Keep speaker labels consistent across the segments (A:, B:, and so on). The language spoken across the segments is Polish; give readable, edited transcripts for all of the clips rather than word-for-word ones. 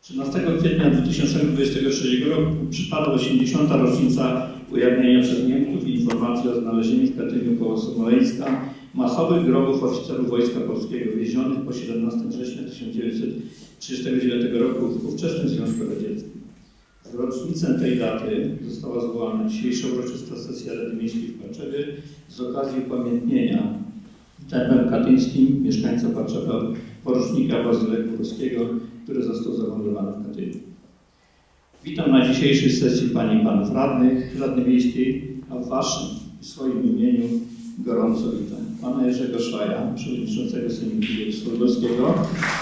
A: 13 kwietnia 2023 roku przypadła 80. rocznica ujawnienia przez Niemców informacji o znalezieniu w Katyniu koło Smoleńska masowych grobów oficerów Wojska Polskiego więzionych po 17 września 1939 roku w ówczesnym Związku Radzieckim. W rocznicę tej daty została zwołana dzisiejsza uroczysta sesja Rady Miejskiej w Parczewie z okazji upamiętnienia tempem katyńskim mieszkańca Parczewa, porucznika Bazylego Górskiego, który został zamordowany w Katyniu. Witam na dzisiejszej sesji Panie i Panów Radnych Rady Miejskiej, a w Waszym i swoim imieniu gorąco witam Pana Jerzego Szwaja, Przewodniczącego Sejmiku Województwa Lubelskiego,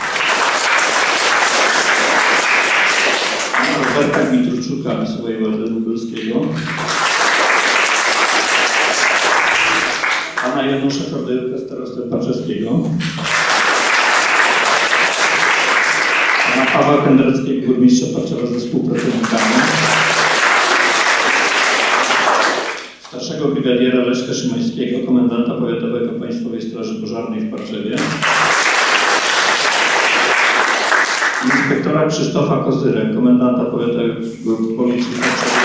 A: Pana Roberta Gwiturczuka z wojewody lubelskiego, Pana Janusza Kordełka, starostę parczeskiego, Pana Pawła Kędreckiego, burmistrza Parczewa ze współpracownikami, starszego brygadiera Leszka Szymańskiego, komendanta powiatowego Państwowej Straży Pożarnej w Parczewie, inspektora Krzysztofa Kozyrę, komendanta powiatowego Policji w Parczewie,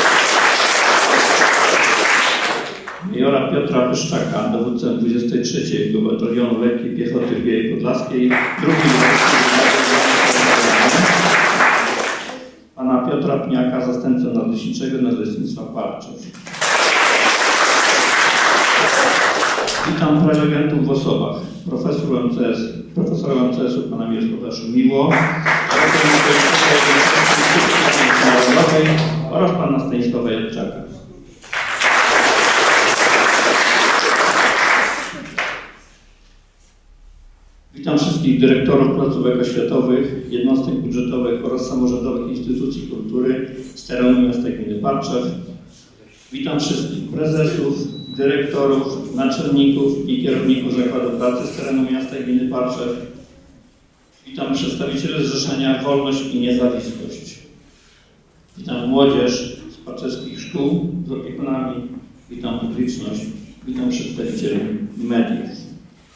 A: majora Piotra Pyszczaka, dowódcę 23. Batalionu Lekkiej Piechoty w Białej Podlaskiej, pana Piotra Pniaka, zastępcę nadleśniczego Nadleśnictwa Parczew. Witam prelegentów w osobach: profesora MCS-u pana Mirosława Szumiło oraz pana Stanisława Jadczaka. Witam wszystkich dyrektorów placówek oświatowych, jednostek budżetowych oraz samorządowych instytucji kultury z terenu miasta i gminy Parczew. Witam wszystkich prezesów, dyrektorów, naczelników i kierowników zakładu pracy z terenu miasta i gminy Parczew. Witam przedstawicieli Zrzeszenia Wolność i Niezawisłość. Witam młodzież z parczewskich szkół z opiekunami. Witam publiczność. Witam przedstawicieli mediów.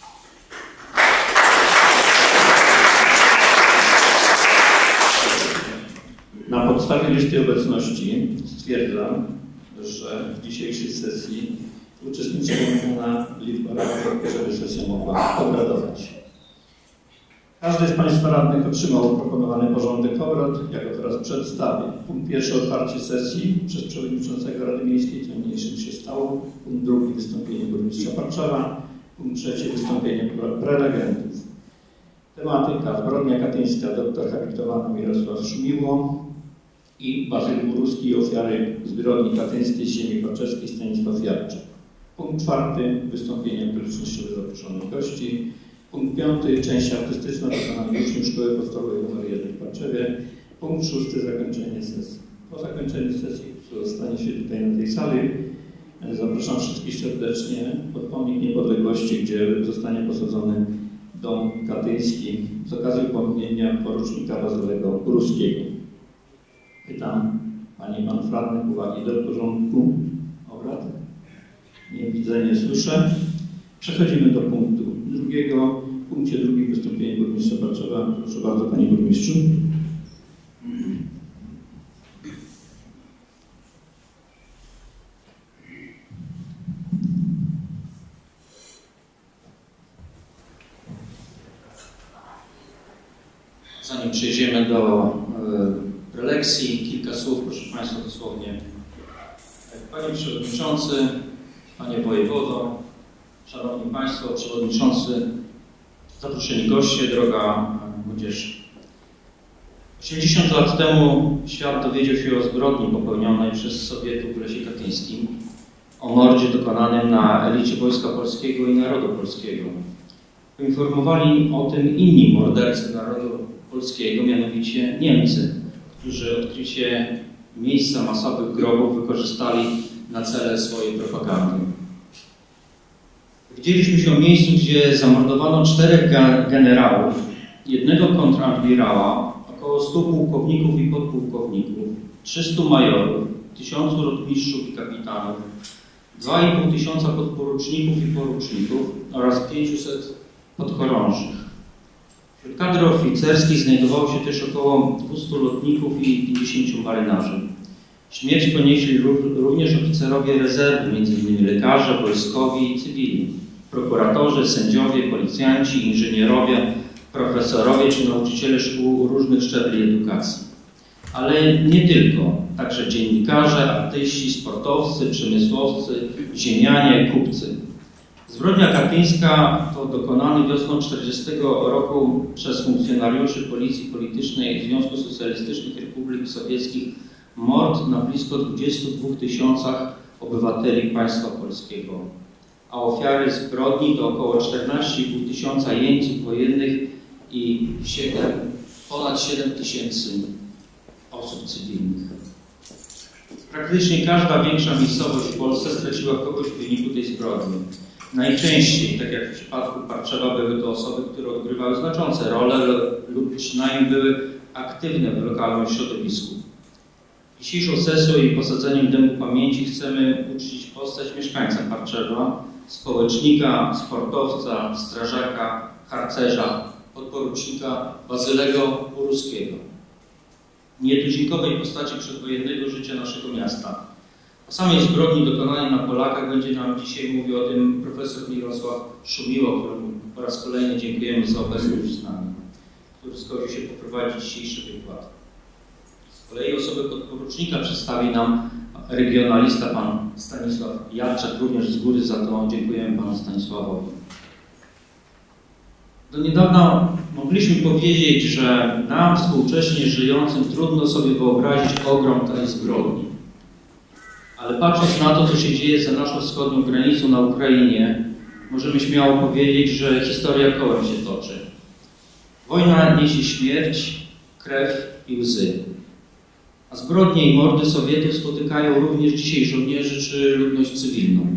A: Na podstawie listy obecności stwierdzam, że w dzisiejszej sesji uczestniczy wymieniona liczba radnych, żeby sesja mogła obradować. Każdy z Państwa radnych otrzymał proponowany porządek obrad, jak go teraz przedstawię. Punkt pierwszy: otwarcie sesji przez Przewodniczącego Rady Miejskiej, co niniejszym się stało. Punkt drugi: wystąpienie burmistrza Parczewa. Punkt trzeci: wystąpienie prelegentów. Tematyka: zbrodnia katyńska, doktor habilitowany Mirosław Szumiło i Bazyl Górski, ofiary zbrodni katyńskiej z ziemi parczewskiej Stanisław Jadczak. Punkt czwarty: wystąpienia okolicznościowe zaproszonych gości. Punkt piąty: część artystyczna wykonania uczniów Szkoły Podstawowej nr 1 w Parczewie. Punkt szósty: zakończenie sesji. Po zakończeniu sesji, która stanie się tutaj na tej sali, zapraszam wszystkich serdecznie pod pomnik Niepodległości, gdzie zostanie posadzony dom katyński z okazji upomnienia porucznika Bazylego Górskiego. Pytam Panie i Panów Radnych, uwagi do porządku obrad? Nie widzę, nie słyszę. Przechodzimy do punktu drugiego. W punkcie drugim wystąpienie burmistrza Parczewa. Proszę bardzo, Panie Burmistrzu.
B: Zanim przejdziemy do prelekcji, kilka słów, proszę Państwa, dosłownie. Panie Przewodniczący, Panie Wojewodo, Szanowni Państwo, Przewodniczący, zaproszeni goście, droga młodzieży. 80 lat temu świat dowiedział się o zbrodni popełnionej przez Sowietów w lesie katyńskim, o mordzie dokonanym na elicie Wojska Polskiego i Narodu Polskiego. Poinformowali o tym inni mordercy Narodu Polskiego, mianowicie Niemcy, którzy odkrycie miejsca masowych grobów wykorzystali na cele swojej propagandy. Widzieliśmy się o miejscu, gdzie zamordowano 4 generałów, 1 kontradmirała, około 100 pułkowników i podpułkowników, 300 majorów, 1000 rotmistrzów i kapitanów, 2500 podporuczników i poruczników oraz 500 podchorążych. Wśród kadry oficerskiej znajdowało się też około 200 lotników i 50 marynarzy. Śmierć ponieśli również oficerowie rezerwy, m.in. lekarze, wojskowi i cywilni, prokuratorzy, sędziowie, policjanci, inżynierowie, profesorowie czy nauczyciele szkół różnych szczebli edukacji. Ale nie tylko, także dziennikarze, artyści, sportowcy, przemysłowcy, ziemianie, kupcy. Zbrodnia katyńska to dokonany wiosną 1940 roku przez funkcjonariuszy Policji Politycznej Związku Socjalistycznych Republik Sowieckich mord na blisko 22 000 obywateli państwa polskiego, a ofiary zbrodni to około 14,5 tysiąca jeńców wojennych i ponad 7 000 osób cywilnych. Praktycznie każda większa miejscowość w Polsce straciła kogoś w wyniku tej zbrodni. Najczęściej, tak jak w przypadku Parczewa, były to osoby, które odgrywały znaczące role lub przynajmniej były aktywne w lokalnym środowisku. Dzisiejszą sesją i posadzeniem dębu pamięci chcemy uczcić postać mieszkańca Parczewa, społecznika, sportowca, strażaka, harcerza, podporucznika Bazylego Uruskiego. Nietuzinkowej postaci przedwojennego życia naszego miasta. O samej zbrodni dokonanej na Polakach będzie nam dzisiaj mówił o tym profesor Mirosław Szumiło, któremu po raz kolejny dziękujemy za obecność z nami, który zgodził się poprowadzić dzisiejszy wykład. Z kolei osobę podporucznika przedstawi nam regionalista pan Stanisław Jadczak. Również z góry za to dziękujemy panu Stanisławowi. Do niedawna mogliśmy powiedzieć, że nam współcześnie żyjącym trudno sobie wyobrazić ogrom tej zbrodni. Ale patrząc na to, co się dzieje za naszą wschodnią granicą na Ukrainie, możemy śmiało powiedzieć, że historia kołem się toczy. Wojna niesie śmierć, krew i łzy. A zbrodnie i mordy Sowietów spotykają również dzisiaj żołnierzy czy ludność cywilną.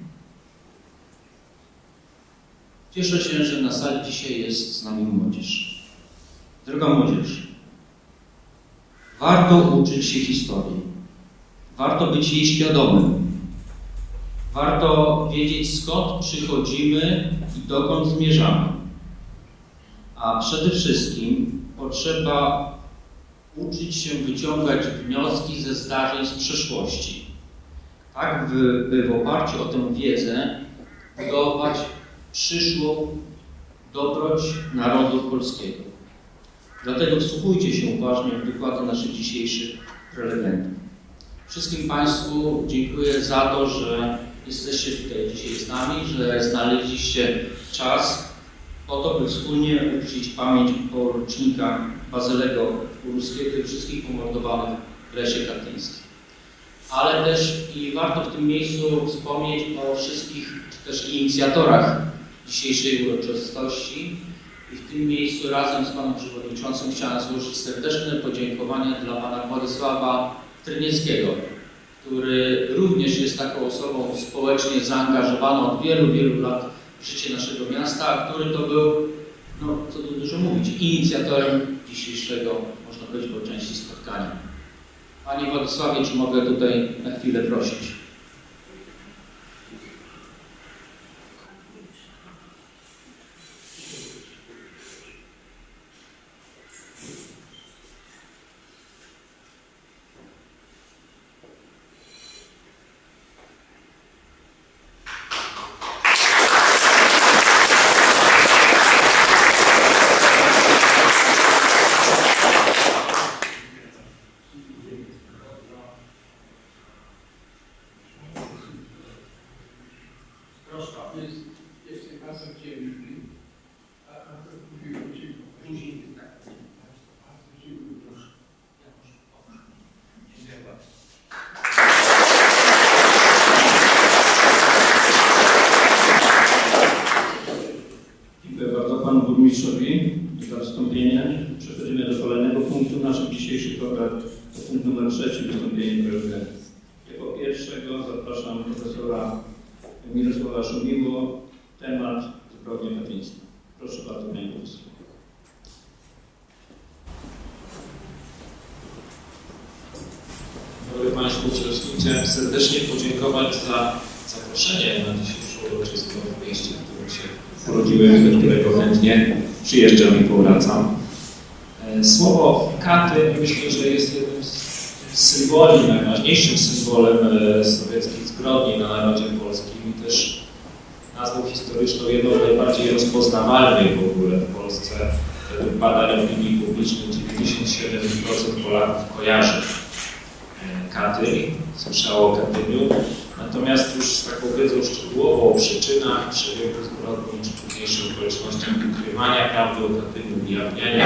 B: Cieszę się, że na sali dzisiaj jest z nami młodzież. Droga młodzież, warto uczyć się historii. Warto być jej świadomym. Warto wiedzieć, skąd przychodzimy i dokąd zmierzamy. A przede wszystkim potrzeba uczyć się wyciągać wnioski ze zdarzeń z przeszłości. Tak, by w oparciu o tę wiedzę budować przyszłą dobroć narodu polskiego. Dlatego wsłuchujcie się uważnie w wykłady naszych dzisiejszych prelegentów. Wszystkim Państwu dziękuję za to, że jesteście tutaj dzisiaj z nami, że znaleźliście czas po to, by wspólnie uczcić pamięć porucznika Bazylego Uruskiego i wszystkich pomordowanych w lesie katyńskim. Ale też i warto w tym miejscu wspomnieć o wszystkich też inicjatorach dzisiejszej uroczystości i w tym miejscu razem z panem przewodniczącym chciałem złożyć serdeczne podziękowania dla pana Władysława Trynieckiego, który również jest taką osobą społecznie zaangażowaną od wielu, wielu lat w życie naszego miasta, a który to był, no co tu dużo mówić, inicjatorem dzisiejszego, można powiedzieć, po części spotkania. Panie Władysławie, czy mogę tutaj na chwilę prosić?
A: Burmistrzowi za wystąpienie. Przechodzimy do kolejnego punktu naszych dzisiejszych obrad. To punkt numer 3, wystąpienie prelegentów. Jako pierwszego zapraszam profesora Mirosława Szumiło. Temat zbrodnia katyńska. Proszę bardzo, panie profesorze.
C: Dobry Państwu, przede wszystkim chciałem serdecznie podziękować za zaproszenie na dzisiejszą uroczystość w mieście, w którym się
A: urodziłem, do którego chętnie przyjeżdżam i powracam. Słowo katy myślę, że jest jednym z symboli, najważniejszym symbolem sowieckich zbrodni na narodzie polskim i też nazwą historyczną jedną z najbardziej rozpoznawalnych w ogóle w Polsce. Według badań opinii publicznej 97% Polaków kojarzy Katyń, słyszało o Katyniu. Natomiast już z taką wiedzą szczegółową o przyczynach, przebiegu zbrodni czy późniejszych okolicznościach ukrywania prawdy o Katyniu, ujawniania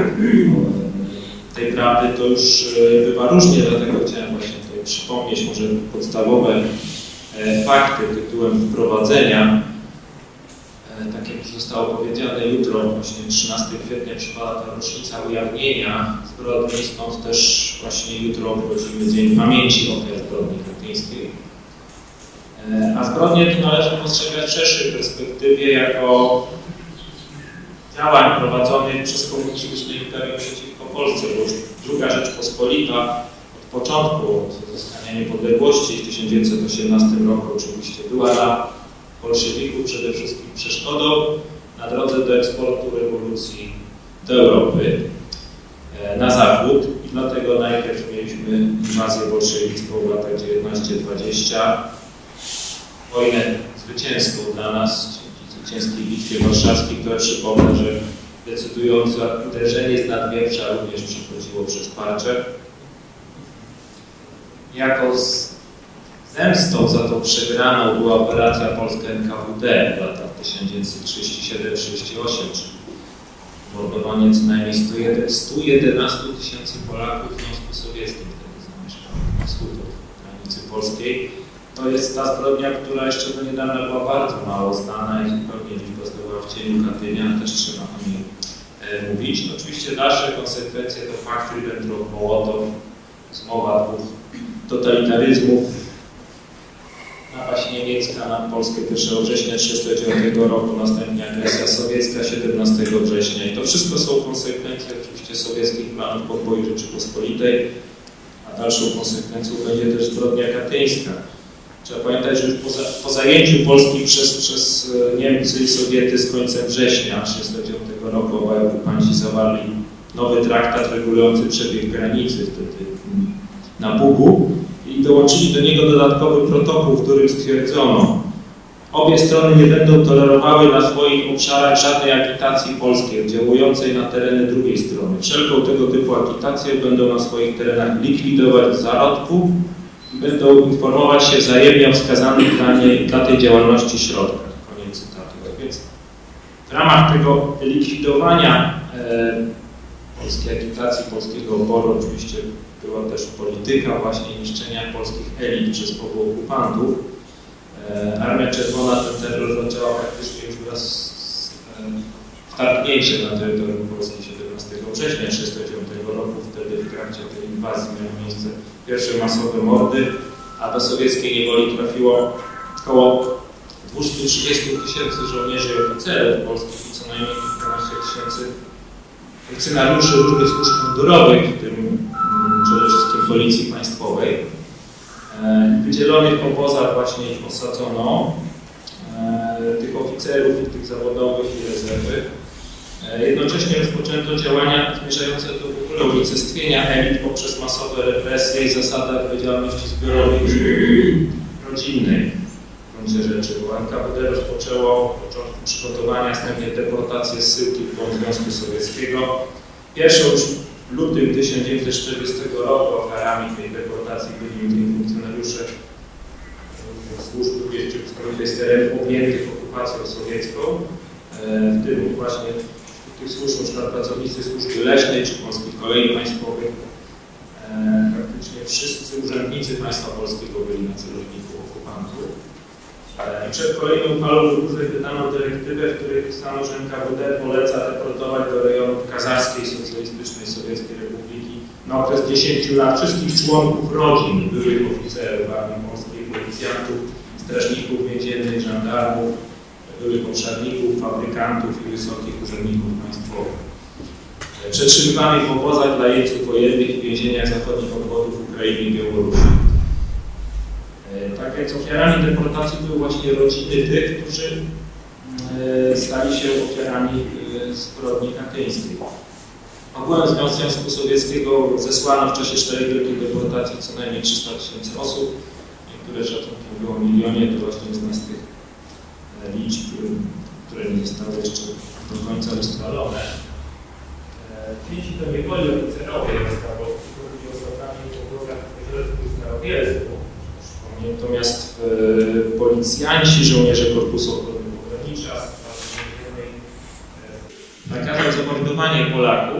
A: tej prawdy, to już bywa różnie, dlatego chciałem właśnie tutaj przypomnieć może podstawowe fakty tytułem wprowadzenia. Tak jak już zostało powiedziane, jutro, właśnie 13 kwietnia, przypada ta rocznica ujawnienia zbrodni, stąd też właśnie jutro obchodzimy Dzień Pamięci Ofiar Zbrodni Katyńskiej. A zbrodnie to należy postrzegać w szerszej perspektywie jako działań prowadzonych przez komunistyczne imperium przeciwko Polsce, bo już II Rzeczpospolita od początku, od uzyskania niepodległości w 1918 roku oczywiście była dla bolszewików przede wszystkim przeszkodą na drodze do eksportu rewolucji do Europy, na zachód i dlatego najpierw mieliśmy inwazję bolszewicką w latach 19-20, wojnę zwycięską dla nas, dzięki zwycięskiej bitwie warszawskiej, które przypomnę, że decydujące uderzenie z Nadwieprza również przechodziło przez Parcze. Jako zemstą za tą przegraną była operacja polska NKWD w latach 1937-1938, czyli mordowanie co najmniej 111 tysięcy Polaków w Związku Sowieckim, wtedy zamieszkało na wschód od granicy polskiej. To jest ta zbrodnia, która jeszcze do niedawna była bardzo mało znana i zupełnie liczba zdobyła w cieniu Katynia, też trzeba o niej mówić. No, oczywiście dalsze konsekwencje to pakt Ribbentrop-Mołotow, zmowa dwóch totalitaryzmów, napaść niemiecka na Polskę 1 września 1939 roku, następnie agresja sowiecka 17 września. I to wszystko są konsekwencje oczywiście sowieckich planów podboju Rzeczypospolitej, a dalszą konsekwencją będzie też zbrodnia katyńska. Trzeba pamiętać, że już po zajęciu Polski przez Niemcy i Sowiety z końcem września 1939 roku obaj okupanci zawarli nowy traktat regulujący przebieg granicy wtedy na Bugu i dołączyli do niego dodatkowy protokół, w którym stwierdzono, obie strony nie będą tolerowały na swoich obszarach żadnej agitacji polskiej oddziałującej na tereny drugiej strony. Wszelką tego typu agitację będą na swoich terenach likwidować w zarodku i będą informować się wzajemnie o wskazanych dla tej działalności środkach. Koniec cytatu. Więc w ramach tego likwidowania polskiej agitacji, polskiego oporu oczywiście była też polityka właśnie niszczenia polskich elit przez obu okupantów. Armia Czerwona ten terror zaczęła praktycznie już wraz z wtargnięciem na terytorium Polski 17 września 1939 roku. Wtedy w trakcie tej inwazji miały miejsce pierwsze masowe mordy, a do sowieckiej niewoli trafiło około 230 tysięcy żołnierzy i oficerów polskich i co najmniej 15 tysięcy funkcjonariuszy różnych służb mundurowych, w tym przede wszystkim Policji Państwowej. W wydzielonych obozach właśnie ich osadzono, tych oficerów, i tych zawodowych i rezerwy. Jednocześnie rozpoczęto działania zmierzające do w ogóle unicestwienia elit poprzez masowe represje i zasady odpowiedzialności zbiorowej i rodzinnej w gruncie rzeczy, bo NKWD rozpoczęło od początku przygotowania, następnie deportację zsyłki do Związku Sowieckiego. Pierwszą już w lutym 1940 roku ofiarami tej deportacji byli funkcjonariusze służb II Rzeczypospolitej z terenów objętych okupacją sowiecką, w tym właśnie tych służb, na przykład pracownicy służby leśnej czy Polskich Kolei Państwowych. Praktycznie wszyscy urzędnicy państwa polskiego byli na celowniku okupantów. Przed kolejną falą wyburzeń wydano dyrektywę, w której pisano, że NKWD poleca deportować do rejonów kazachskiej Socjalistycznej Sowieckiej Republiki na okres 10 lat wszystkich członków rodzin byłych oficerów Armii Polskiej, policjantów, strażników więziennych, żandarmów, byłych obszarników, fabrykantów i wysokich urzędników państwowych. Przetrzymywanych w obozach dla jeńców wojennych i więzieniach zachodnich obwodów Ukrainy i Białorusi. Tak więc ofiarami deportacji były właśnie rodziny tych, którzy
C: stali się ofiarami zbrodni katyńskiej. Ogółem Związku Sowieckiego zesłano w czasie 4 wielkich deportacji co najmniej 300 000 osób. Niektóre szacunki mówią o milionie, to właśnie jest z tych liczb, które nie zostały jeszcze do końca ustalone. Ci to niewoli oficerowie byli osobami w obozach kozielsku i starobielsku. Natomiast policjanci, żołnierze Korpusu Ochrony Pogranicza nakazał zamordowanie Polaków.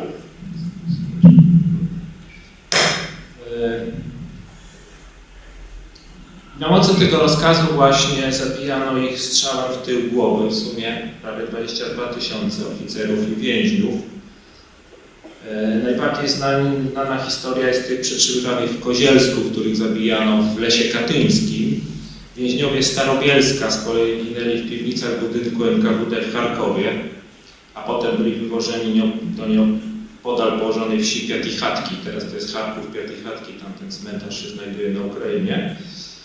C: Na mocy tego rozkazu właśnie zabijano ich strzałem w tył głowy, w sumie prawie 22 000 oficerów i więźniów. Najbardziej znana historia jest tych przetrzymywanych w Kozielsku, których zabijano w Lesie Katyńskim. Więźniowie Starobielska z kolei ginęli w piwnicach budynku NKWD w Charkowie, a potem byli wywożeni do nieopodal położonej wsi Piatichatki. Teraz to jest Charków, Piatichatki, tamten cmentarz się znajduje na Ukrainie.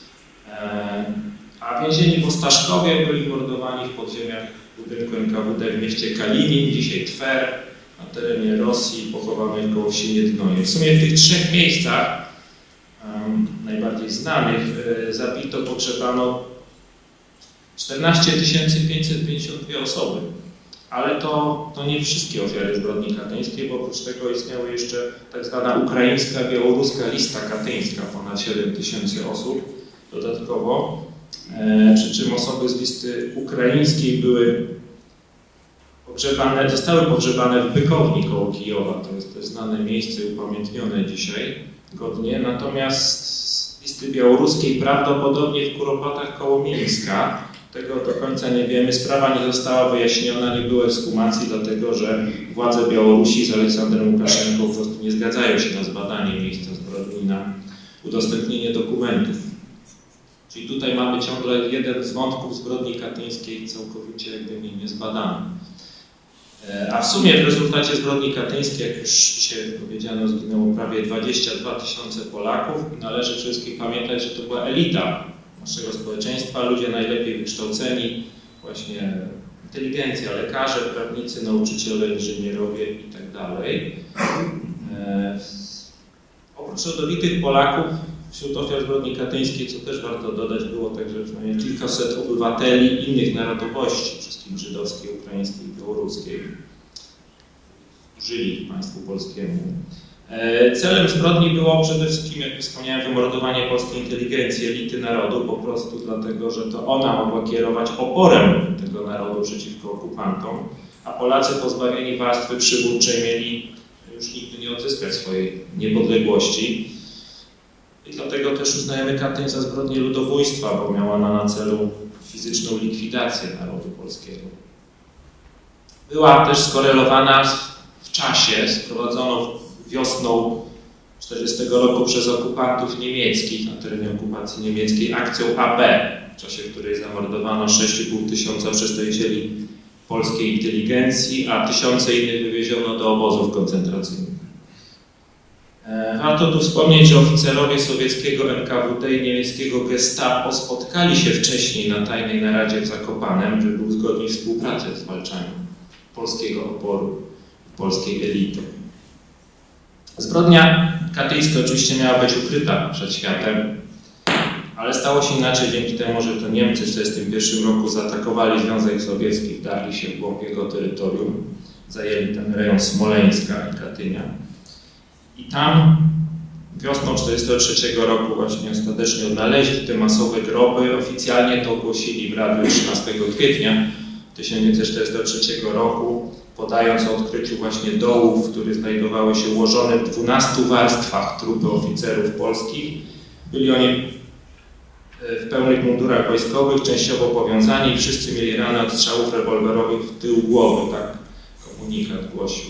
C: A więzieni w Ostaszkowie byli mordowani w podziemiach budynku NKWD w mieście Kalinin, dzisiaj Twer, na terenie Rosji, pochowano koło wsi Niednoje. W sumie w tych 3 miejscach, najbardziej znanych, zabito, pogrzebano 14 552 osoby. Ale to nie wszystkie ofiary zbrodni katyńskiej, bo oprócz tego istniały jeszcze tak zwana ukraińska, białoruska lista katyńska, ponad 7 000 osób dodatkowo. Przy czym osoby z listy ukraińskiej zostały pogrzebane w Bykowni koło Kijowa. To jest też znane miejsce upamiętnione dzisiaj godnie. Natomiast z listy białoruskiej prawdopodobnie w Kuropatach koło Mińska. Tego do końca nie wiemy. Sprawa nie została wyjaśniona, nie było ekshumacji, dlatego że władze Białorusi z Aleksandrem Łukaszenką po prostu nie zgadzają się na zbadanie miejsca zbrodni, na udostępnienie dokumentów. Czyli tutaj mamy ciągle jeden z wątków zbrodni katyńskiej całkowicie jakby niezbadany. A w sumie w rezultacie zbrodni katyńskiej, jak już dzisiaj powiedziano, zginęło prawie 22 000 Polaków. Należy przede wszystkim pamiętać, że to była elita naszego społeczeństwa, ludzie najlepiej wykształceni, właśnie inteligencja, lekarze, prawnicy, nauczyciele, inżynierowie itd. Oprócz rodowitych Polaków wśród ofiar zbrodni katyńskiej, co też warto dodać, było także przynajmniej kilkaset obywateli innych narodowości, wszystkim żydowskiej, ukraińskiej i białoruskiej. Żyli państwu polskiemu. Celem zbrodni było przede wszystkim, jak wspomniałem, wymordowanie polskiej inteligencji, elity narodu, po prostu dlatego, że to ona mogła kierować oporem tego narodu przeciwko okupantom, a Polacy pozbawieni warstwy przywódczej mieli już nigdy nie odzyskać swojej niepodległości. I dlatego też uznajemy Katyń za zbrodnię ludobójstwa, bo miała ona na celu fizyczną likwidację narodu polskiego. Była też skorelowana w czasie, sprowadzono wiosną 1940 roku przez okupantów niemieckich na terenie okupacji niemieckiej akcją AB, w czasie której zamordowano 6,5 tysiąca przedstawicieli polskiej inteligencji, a tysiące innych wywieziono do obozów koncentracyjnych. Warto tu wspomnieć, że oficerowie sowieckiego NKWD i niemieckiego Gestapo spotkali się wcześniej na tajnej naradzie w Zakopanem, żeby uzgodnić współpracę w zwalczaniu polskiego oporu, polskiej elity. Zbrodnia katyńska oczywiście miała być ukryta przed światem, ale stało się inaczej dzięki temu, że to Niemcy w 1941 roku zaatakowali Związek Sowiecki, wdarli się w głąb jego terytorium, zajęli ten rejon Smoleńska i Katynia. I tam wiosną 1943 roku właśnie ostatecznie odnaleźli te masowe groby. Oficjalnie to ogłosili w radiu 13 kwietnia 1943 roku, podając o odkryciu właśnie dołów, w których znajdowały się ułożone w 12 warstwach trupy oficerów polskich. Byli oni w pełnych mundurach wojskowych, częściowo powiązani, wszyscy mieli rany od strzałów rewolwerowych w tył głowy, tak komunikat głosił.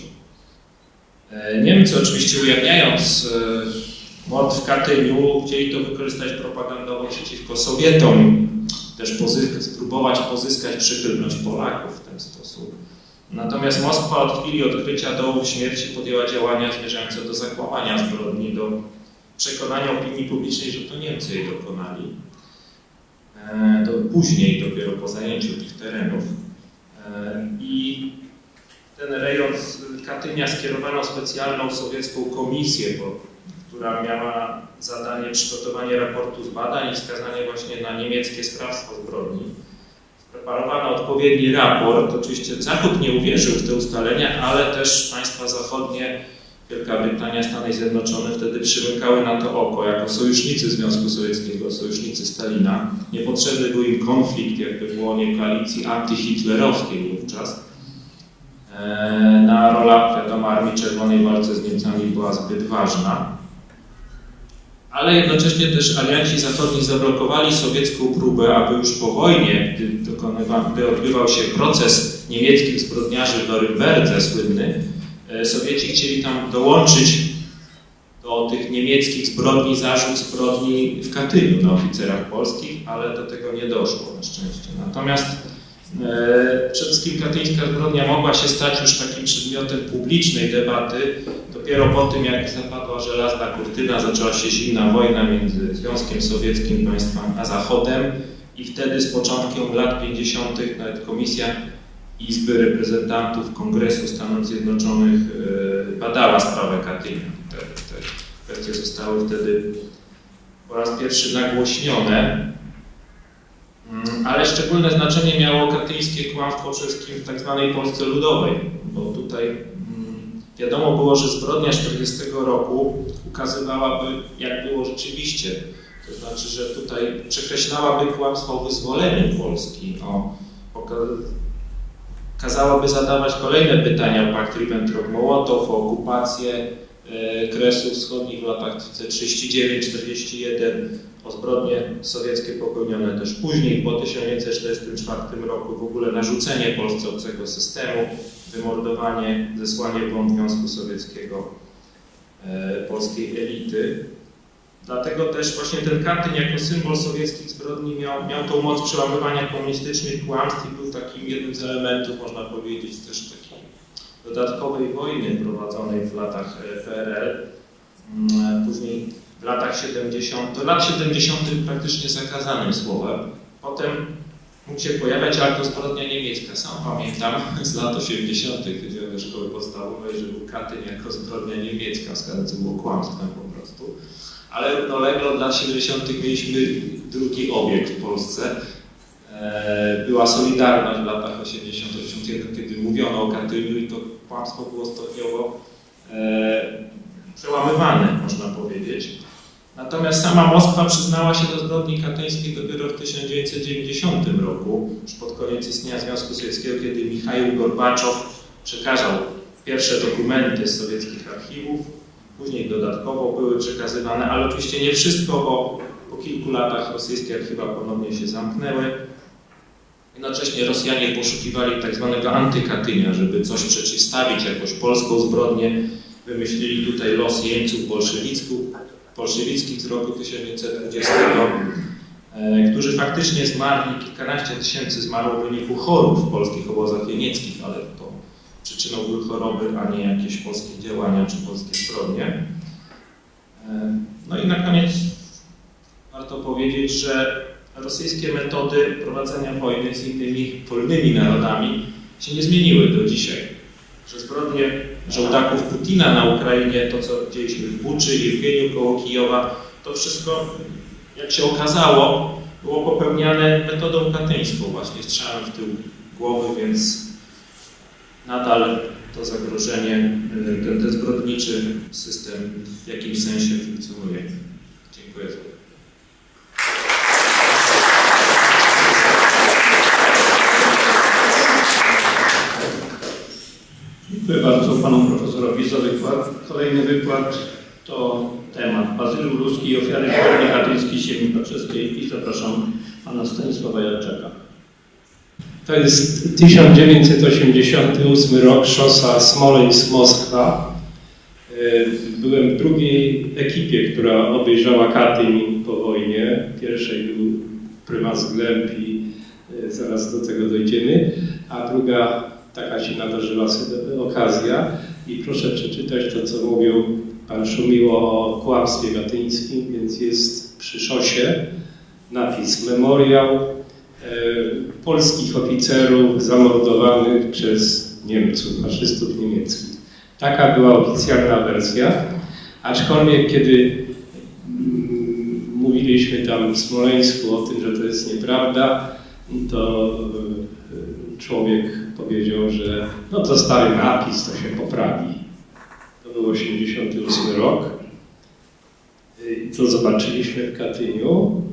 C: Niemcy oczywiście ujawniając mord w Katyniu, chcieli to wykorzystać propagandowo przeciwko Sowietom, też spróbować pozyskać przychylność Polaków w ten sposób. Natomiast Moskwa od chwili odkrycia dołów śmierci podjęła działania zmierzające do zakłamania zbrodni, do przekonania opinii publicznej, że to Niemcy jej dokonali. Później, dopiero po zajęciu tych terenów. I ten rejon Katynia skierowano specjalną sowiecką komisję, która miała zadanie przygotowania raportu z badań i wskazanie właśnie na niemieckie sprawstwo zbrodni. Preparowano odpowiedni raport. Oczywiście Zachód nie uwierzył w te ustalenia, ale też państwa zachodnie, Wielka Brytania, Stany Zjednoczone wtedy przymykały na to oko jako sojusznicy Związku Sowieckiego, sojusznicy Stalina. Niepotrzebny był im konflikt, jakby było nie koalicji antyhitlerowskiej wówczas. Na rola, wiadomo, Armii Czerwonej w walce z Niemcami była zbyt ważna. Ale jednocześnie też alianci zachodni zablokowali sowiecką próbę, aby już po wojnie, gdy odbywał się proces niemieckich zbrodniarzy w Norymberdze słynny, Sowieci chcieli tam dołączyć do tych niemieckich zbrodni zarzut zbrodni w Katyniu na oficerach polskich, ale do tego nie doszło na szczęście. Natomiast przede wszystkim katyńska zbrodnia mogła się stać już takim przedmiotem publicznej debaty dopiero po tym, jak zapadła żelazna kurtyna, zaczęła się zimna wojna między Związkiem Sowieckim, państwem a Zachodem i wtedy z początkiem lat 50. nawet Komisja Izby Reprezentantów Kongresu Stanów Zjednoczonych badała sprawę Katynia. Te kwestie zostały wtedy po raz pierwszy nagłośnione. Ale szczególne znaczenie miało katyńskie kłamstwo przede wszystkim w tak zwanej Polsce Ludowej, bo tutaj wiadomo było, że zbrodnia 40 roku ukazywałaby, jak było rzeczywiście. To znaczy, że tutaj przekreślałaby kłamstwo o wyzwoleniu Polski, kazałaby zadawać kolejne pytania o pakt Ribbentrop-Mołotow, o okupację Kresów Wschodnich w latach 1939-1941, o zbrodnie sowieckie popełnione też później, po 1944 roku, w ogóle narzucenie Polsce obcego systemu, wymordowanie, zesłanie w błąd Związku Sowieckiego polskiej elity. Dlatego też właśnie ten Katyń jako symbol sowieckich zbrodni miał tą moc przełamywania komunistycznych kłamstw i był takim jednym z elementów, można powiedzieć, też takiej dodatkowej wojny prowadzonej w latach PRL. Później w latach 70. Do lat 70. praktycznie zakazanym słowem. Potem mógł się pojawiać, ale to zbrodnia niemiecka. Sam pamiętam z lat 80. chodziłem do szkoły podstawowej, że był Katyń jako zbrodnia niemiecka, wskazane było kłamstwem po prostu. Ale równolegle od lat 70. mieliśmy drugi obieg w Polsce. Była Solidarność w latach 80-81, kiedy mówiono o Katyniu i to kłamstwo było stopniowo przełamywane, można powiedzieć. Natomiast sama Moskwa przyznała się do zbrodni katyńskiej dopiero w 1990 roku, już pod koniec istnienia Związku Sowieckiego, kiedy Michaił Gorbaczow przekazał pierwsze dokumenty z sowieckich archiwów. Później dodatkowo były przekazywane, ale oczywiście nie wszystko, bo po kilku latach rosyjskie archiwa ponownie się zamknęły. Jednocześnie Rosjanie poszukiwali tak zwanego antykatynia, żeby coś przeciwstawić, jakąś polską zbrodnię. Wymyślili tutaj los jeńców bolszewickich z roku 1920, którzy faktycznie zmarli, kilkanaście tysięcy zmarło w wyniku chorób w polskich obozach jenieckich, ale to przyczyną były choroby, a nie jakieś polskie działania czy polskie zbrodnie. No i na koniec warto powiedzieć, że rosyjskie metody prowadzenia wojny z innymi wolnymi narodami się nie zmieniły do dzisiaj. Że zbrodnie żołdaków Putina na Ukrainie, to co widzieliśmy w Buczy, Irpieniu koło Kijowa, to wszystko, jak się okazało, było popełniane metodą katyńską, właśnie strzałem w tył głowy, więc nadal to zagrożenie, ten zbrodniczy system w jakimś sensie funkcjonuje. Dziękuję za uwagę.
A: Dziękuję bardzo panu profesorowi za wykład. Kolejny wykład to temat Bazyl Luski i ofiary zbrodni katyńskiej ziemi paczewskiej i zapraszam pana Stanisława Jarczaka.
D: To jest 1988 rok, szosa Smoleńsk-Moskwa. Byłem w drugiej ekipie, która obejrzała Katyń po wojnie. Pierwszej był prymas Glemp i zaraz do tego dojdziemy, a druga taka się nadarzyła okazja i proszę przeczytać to, co mówił pan Szumiło o kłamstwie katyńskim, więc jest przy szosie napis Memoriał polskich oficerów zamordowanych przez Niemców, faszystów niemieckich. Taka była oficjalna wersja, aczkolwiek kiedy mówiliśmy tam w Smoleńsku o tym, że to jest nieprawda, to człowiek powiedział, że no to stary napis, to się poprawi. To był 1988 rok. To zobaczyliśmy w Katyniu.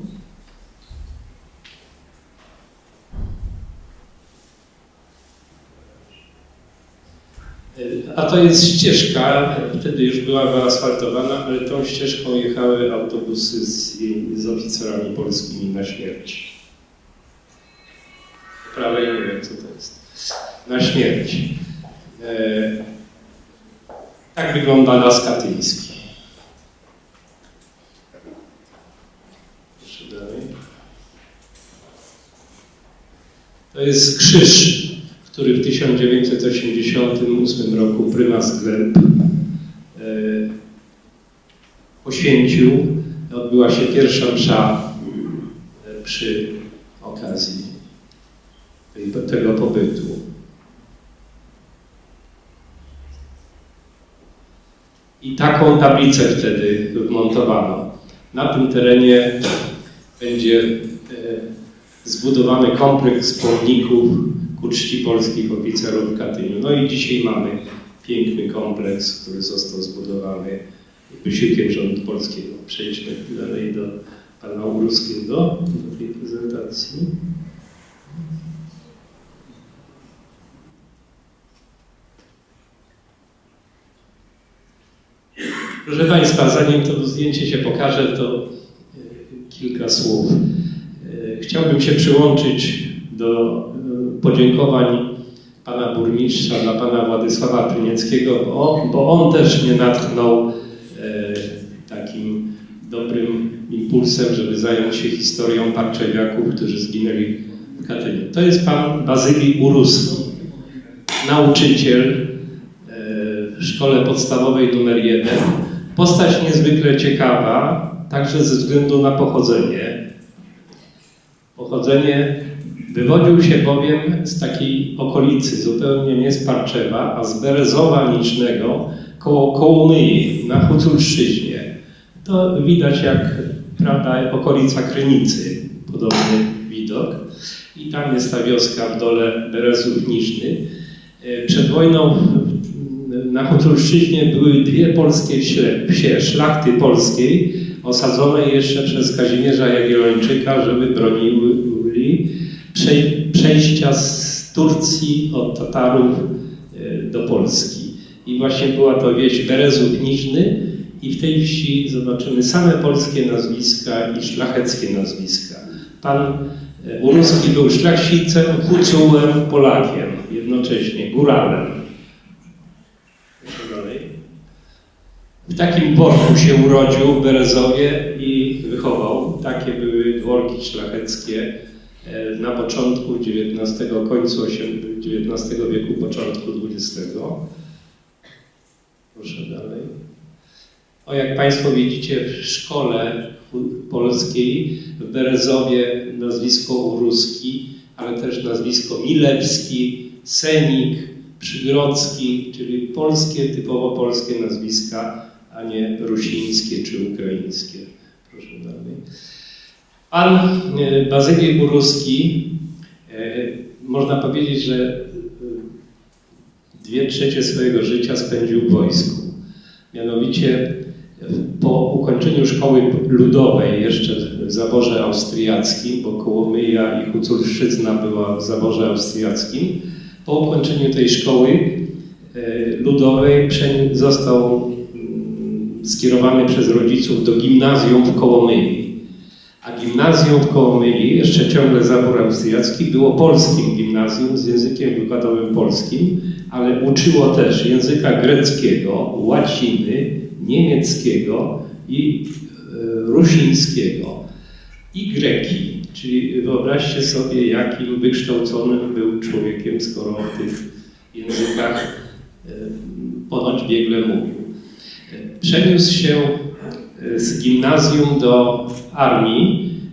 D: A to jest ścieżka, wtedy już była wyasfaltowana, ale tą ścieżką jechały autobusy z oficerami polskimi na śmierć. Po prawej nie wiem, co to jest. Na śmierć. Tak wygląda las katyński. Jeszcze dalej. To jest krzyż, który w 1988 roku prymas Gleb poświęcił. Odbyła się pierwsza msza przy okazji tego pobytu. I taką tablicę wtedy wmontowano. Na tym terenie będzie zbudowany kompleks pomników ku czci polskich oficerów w Katyniu. No i dzisiaj mamy piękny kompleks, który został zbudowany wysiłkiem rządu polskiego. Przejdźmy dalej do pana Uruskiego, do tej prezentacji. Proszę Państwa, zanim to zdjęcie się pokaże, to kilka słów. Chciałbym się przyłączyć do podziękowań pana burmistrza dla pana Władysława Prynieckiego, bo on też mnie natchnął takim dobrym impulsem, żeby zająć się historią parczewiaków, którzy zginęli w Katyniu. To jest pan Bazylii Uruski, nauczyciel w szkole podstawowej nr 1. Postać niezwykle ciekawa, także ze względu na pochodzenie. Wywodził się bowiem z takiej okolicy, zupełnie nie z Parczewa, a z Berezowa Nicznego, koło Kołomyi, na Huculszczyźnie. To widać jak, prawda, okolica Krynicy, podobny widok. I tam jest ta wioska w dole Berezów Niżny. Przed wojną na Huculszczyźnie były dwie polskie wsie, szlachty polskiej, osadzone jeszcze przez Kazimierza Jagiellończyka, żeby broniły przejścia z Turcji od Tatarów do Polski. I właśnie była to wieś Berezów Niżny i w tej wsi zobaczymy same polskie nazwiska i szlacheckie nazwiska. Pan Uruski był szlachcicem, Hucułem, Polakiem, jednocześnie góralem. W takim dworku się urodził w Berezowie i wychował. Takie były dworki szlacheckie na początku XIX, końcu XIX wieku, początku XX. Proszę dalej. O, jak Państwo widzicie, w szkole polskiej w Berezowie nazwisko Uruski, ale też nazwisko Milewski, Senik, Przygrodzki, czyli polskie, typowo polskie nazwiska, a nie rusińskie czy ukraińskie. Proszę dalej. Pan Bazylii Uruski, można powiedzieć, że 2/3 swojego życia spędził w wojsku. Mianowicie po ukończeniu szkoły ludowej jeszcze w zaborze austriackim, bo Kołomyja i Huculszczyzna była w zaborze austriackim, po ukończeniu tej szkoły ludowej został skierowany przez rodziców do gimnazjum w Kołomyi. A gimnazjum w Kołomyi, jeszcze ciągle zabór austriacki, było polskim gimnazjum z językiem wykładowym polskim, ale uczyło też języka greckiego, łaciny, niemieckiego i rusińskiego i greki. Czyli wyobraźcie sobie, jakim wykształconym był człowiekiem, skoro o tych językach ponoć biegle mówił. Przeniósł się z gimnazjum do armii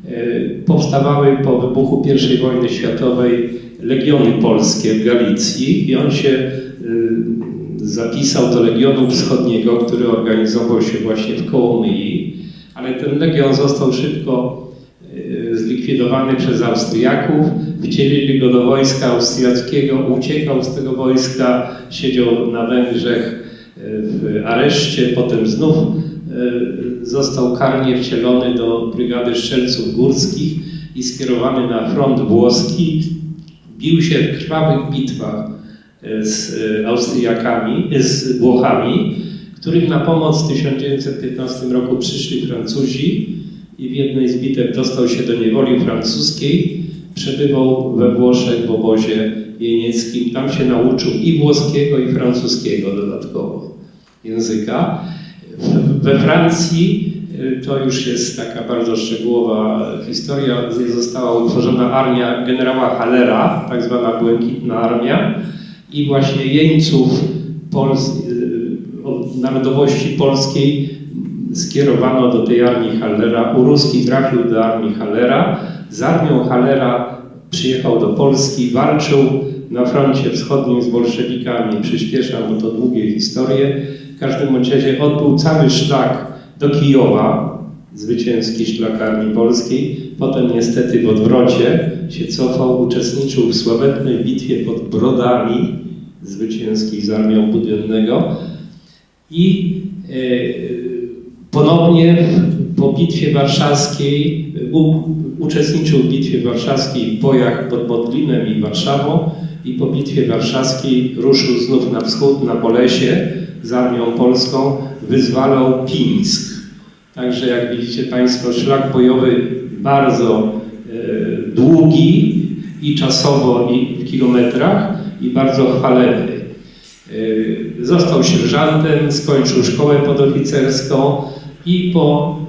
D: powstawały po wybuchu I wojny światowej legiony polskie w Galicji i on się zapisał do Legionu Wschodniego, który organizował się właśnie w Kołomyi, ale ten legion został szybko zlikwidowany przez Austriaków, wcielili go do wojska austriackiego, uciekał z tego wojska, siedział na Węgrzech w areszcie, potem znów został karnie wcielony do Brygady Strzelców Górskich i skierowany na front włoski. Bił się w krwawych bitwach z Austriakami, z Włochami, którym na pomoc w 1915 roku przyszli Francuzi i w jednej z bitew dostał się do niewoli francuskiej. Przebywał we Włoszech w obozie jenieckim. Tam się nauczył i włoskiego, i francuskiego dodatkowo języka. We Francji to już jest taka bardzo szczegółowa historia. Została utworzona armia generała Hallera, tak zwana Błękitna Armia, i właśnie jeńców narodowości polskiej skierowano do tej armii Hallera. Uruski trafił do armii Hallera. Z armią Hallera przyjechał do Polski, walczył na froncie wschodnim z bolszewikami. Przyspieszam, bo to długie historie. W każdym razie odbył cały szlak do Kijowa, zwycięski szlak armii polskiej. Potem niestety w odwrocie się cofał, uczestniczył w sławetnej bitwie pod Brodami, zwycięskiej z armią Budionnego. I ponownie po Bitwie Warszawskiej uczestniczył w Bitwie Warszawskiej w bojach pod Modlinem i Warszawą i po Bitwie Warszawskiej ruszył znów na wschód, na Polesie z armią polską, wyzwalał Pińsk. Także jak widzicie Państwo, szlak bojowy bardzo długi i czasowo, i w kilometrach, i bardzo chwalebny. Został sierżantem, skończył szkołę podoficerską i po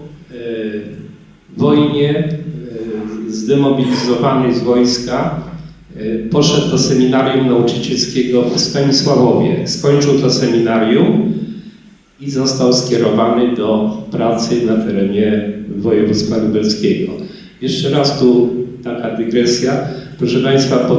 D: wojnie zdemobilizowany z wojska poszedł do seminarium nauczycielskiego w Stanisławowie. Skończył to seminarium i został skierowany do pracy na terenie województwa lubelskiego. Jeszcze raz tu taka dygresja. Proszę Państwa, po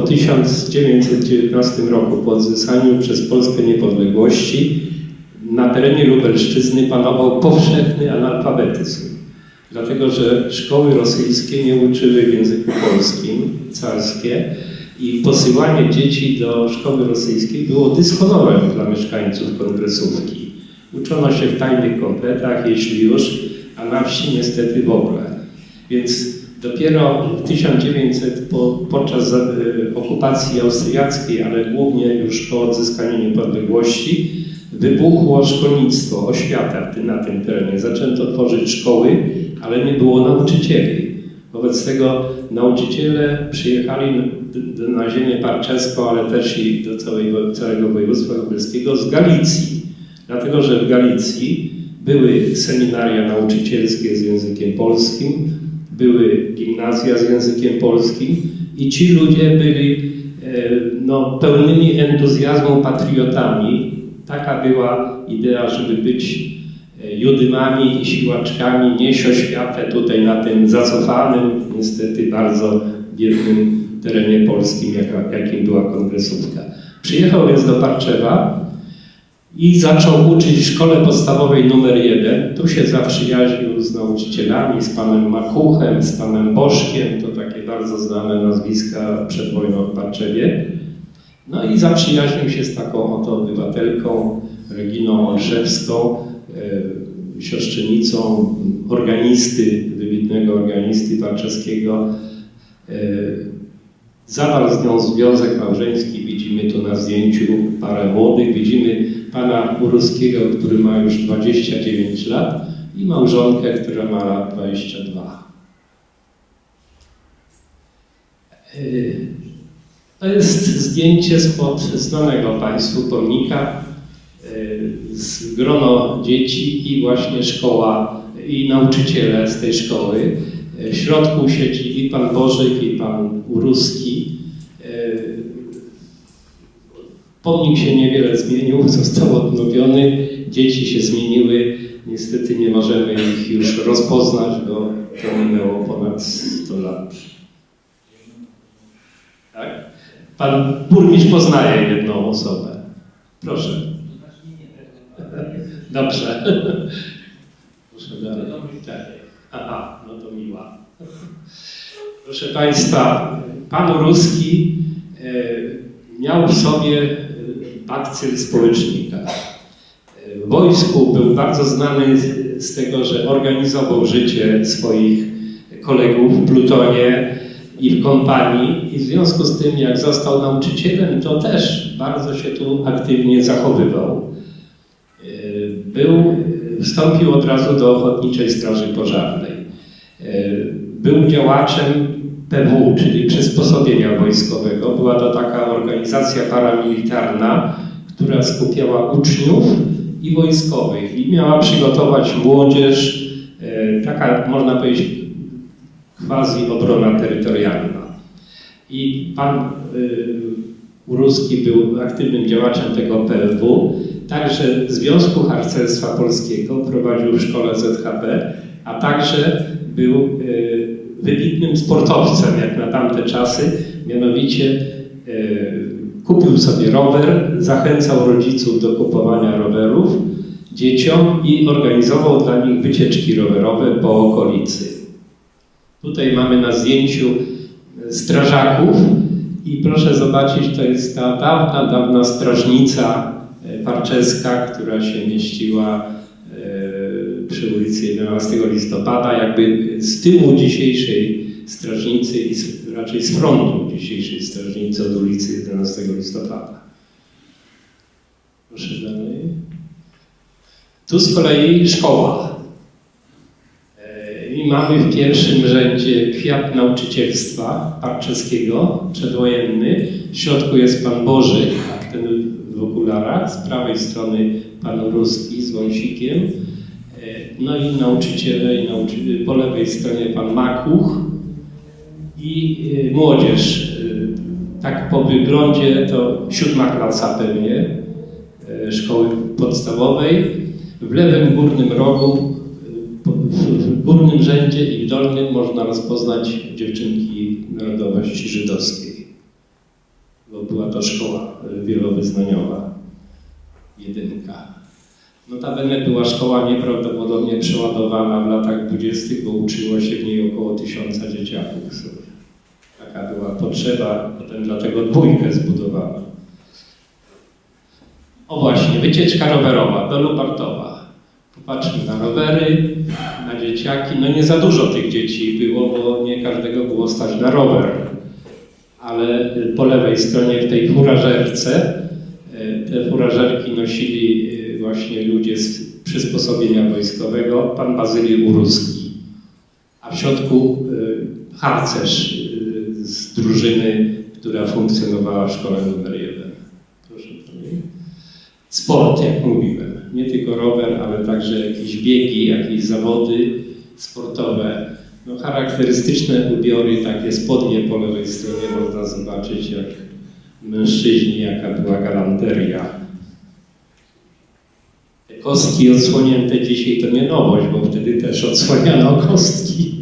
D: 1919 roku, po odzyskaniu przez Polskę niepodległości, na terenie Lubelszczyzny panował powszechny analfabetyzm. Dlatego, że szkoły rosyjskie nie uczyły w języku polskim, carskie, i posyłanie dzieci do szkoły rosyjskiej było dyshonorem dla mieszkańców Kongresówki. Uczono się w tajnych kompletach, jeśli już, a na wsi niestety w ogóle. Więc dopiero w 1900, podczas okupacji austriackiej, ale głównie już po odzyskaniu niepodległości, wybuchło szkolnictwo, oświata na tym terenie. Zaczęto tworzyć szkoły, ale nie było nauczycieli. Wobec tego nauczyciele przyjechali na ziemię parczeską, ale też i do całego województwa lubelskiego z Galicji. Dlatego, że w Galicji były seminaria nauczycielskie z językiem polskim, były gimnazja z językiem polskim i ci ludzie byli pełnymi entuzjazmu patriotami. Taka była idea, żeby być judymami i siłaczkami, nieść oświatę tutaj na tym zacofanym, niestety bardzo biednym terenie polskim, jakim była Kongresówka. Przyjechał więc do Parczewa i zaczął uczyć w szkole podstawowej numer 1. Tu się zaprzyjaźnił z nauczycielami, z panem Makuchem, z panem Bożkiem, to takie bardzo znane nazwiska przed wojną w Parczewie. No i zaprzyjaźnił się z taką oto obywatelką, Reginą Olszewską, siostrzenicą organisty, wybitnego organisty parczeskiego. Zawarł z nią związek małżeński, widzimy tu na zdjęciu parę młodych, widzimy pana Uruskiego, który ma już 29 lat i małżonkę, która ma lat 22. To jest zdjęcie spod znanego Państwu pomnika, z grono dzieci i właśnie szkoła i nauczyciele z tej szkoły. W środku siedzi i pan Bożek, i pan Uruski. Pomnik się niewiele zmienił, został odnowiony, dzieci się zmieniły niestety nie możemy ich już rozpoznać, bo to minęło ponad 100 lat. Tak? Pan burmistrz poznaje jedną osobę. Proszę. Dobrze. Proszę dalej. Tak. Aha, no to miła. Proszę Państwa, pan Uruski miał w sobie bakcyl społecznika. W wojsku był bardzo znany z tego, że organizował życie swoich kolegów w plutonie i w kompanii i w związku z tym, jak został nauczycielem, to też bardzo się tu aktywnie zachowywał. Wstąpił od razu do Ochotniczej Straży Pożarnej. Był działaczem PW, czyli Przysposobienia Wojskowego. Była to taka organizacja paramilitarna, która skupiała uczniów i wojskowych i miała przygotować młodzież, taka można powiedzieć quasi obrona terytorialna. I pan Uruski był aktywnym działaczem tego PW, także Związku Harcerstwa Polskiego prowadził w szkole ZHP, a także był wybitnym sportowcem jak na tamte czasy, mianowicie kupił sobie rower, zachęcał rodziców do kupowania rowerów dzieciom i organizował dla nich wycieczki rowerowe po okolicy. Tutaj mamy na zdjęciu strażaków i proszę zobaczyć, to jest ta dawna strażnica parczeska, która się mieściła przy ulicy 11 listopada, jakby z tyłu dzisiejszej strażnicy i raczej z frontu dzisiejszej strażnicy od ulicy 11 listopada. Proszę dalej. Tu z kolei szkoła. I mamy w pierwszym rzędzie kwiat nauczycielstwa parczeskiego, przedwojenny. W środku jest pan Boży, ten w okularach, z prawej strony pan Uruski z wąsikiem. No i nauczyciele, po lewej stronie pan Makuch i młodzież. Tak po wyglądzie to 7. klasa pewnie szkoły podstawowej. W lewym górnym rogu, w górnym rzędzie i w dolnym można rozpoznać dziewczynki narodowości żydowskiej, bo była to szkoła wielowyznaniowa, 1. Notabene była szkoła nieprawdopodobnie przeładowana w latach 20., bo uczyło się w niej około 1000 dzieciaków. Taka była potrzeba, potem dlatego 2 zbudowano. O właśnie, wycieczka rowerowa do Lubartowa. Popatrzmy na rowery, na dzieciaki. No nie za dużo tych dzieci było, bo nie każdego było stać na rower. Ale po lewej stronie w tej furażerce, te furażerki nosili właśnie ludzie z przysposobienia wojskowego, pan Bazyli Uruski. A w środku harcerz z drużyny, która funkcjonowała w szkole nr 1. Proszę dalej. Sport, jak mówiłem. Nie tylko rower, ale także jakieś biegi, jakieś zawody sportowe. No, charakterystyczne ubiory, takie spodnie po lewej stronie można zobaczyć, jak mężczyźni, jaka była galanteria. Te kostki odsłonięte dzisiaj to nie nowość, bo wtedy też odsłaniano kostki.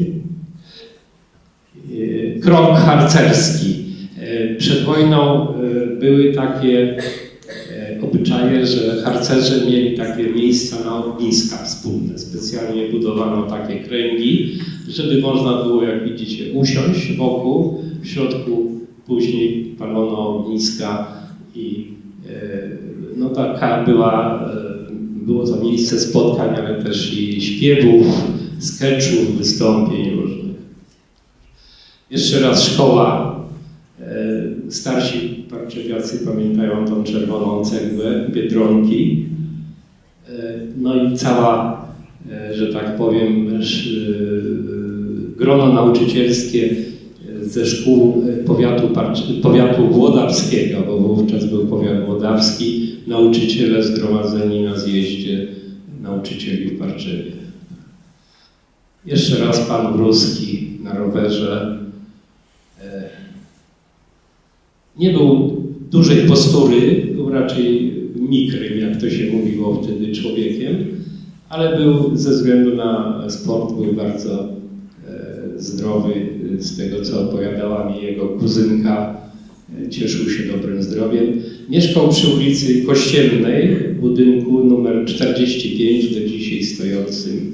D: Krąg harcerski. Przed wojną były takie obyczaje, że harcerze mieli takie miejsca na ogniska wspólne. Specjalnie budowano takie kręgi, żeby można było, jak widzicie, usiąść wokół. W środku później palono ogniska i no taka było to miejsce spotkań, ale też i śpiewów, sketchów, wystąpień różnych. Jeszcze raz szkoła. Starsi parczewiacy pamiętają tą czerwoną cegłę Biedronki. No i cała, że tak powiem, grono nauczycielskie ze szkół powiatu włodawskiego, bo wówczas był powiat włodawski, nauczyciele zgromadzeni na zjeździe nauczycieli w Parczewie. Jeszcze raz pan Uruski na rowerze. Nie był dużej postury, był raczej mikrym, jak to się mówiło wtedy, człowiekiem, ale był ze względu na sport był bardzo zdrowy. Z tego, co opowiadała mi jego kuzynka, cieszył się dobrym zdrowiem. Mieszkał przy ulicy Kościelnej, w budynku numer 45, do dzisiaj stojącym,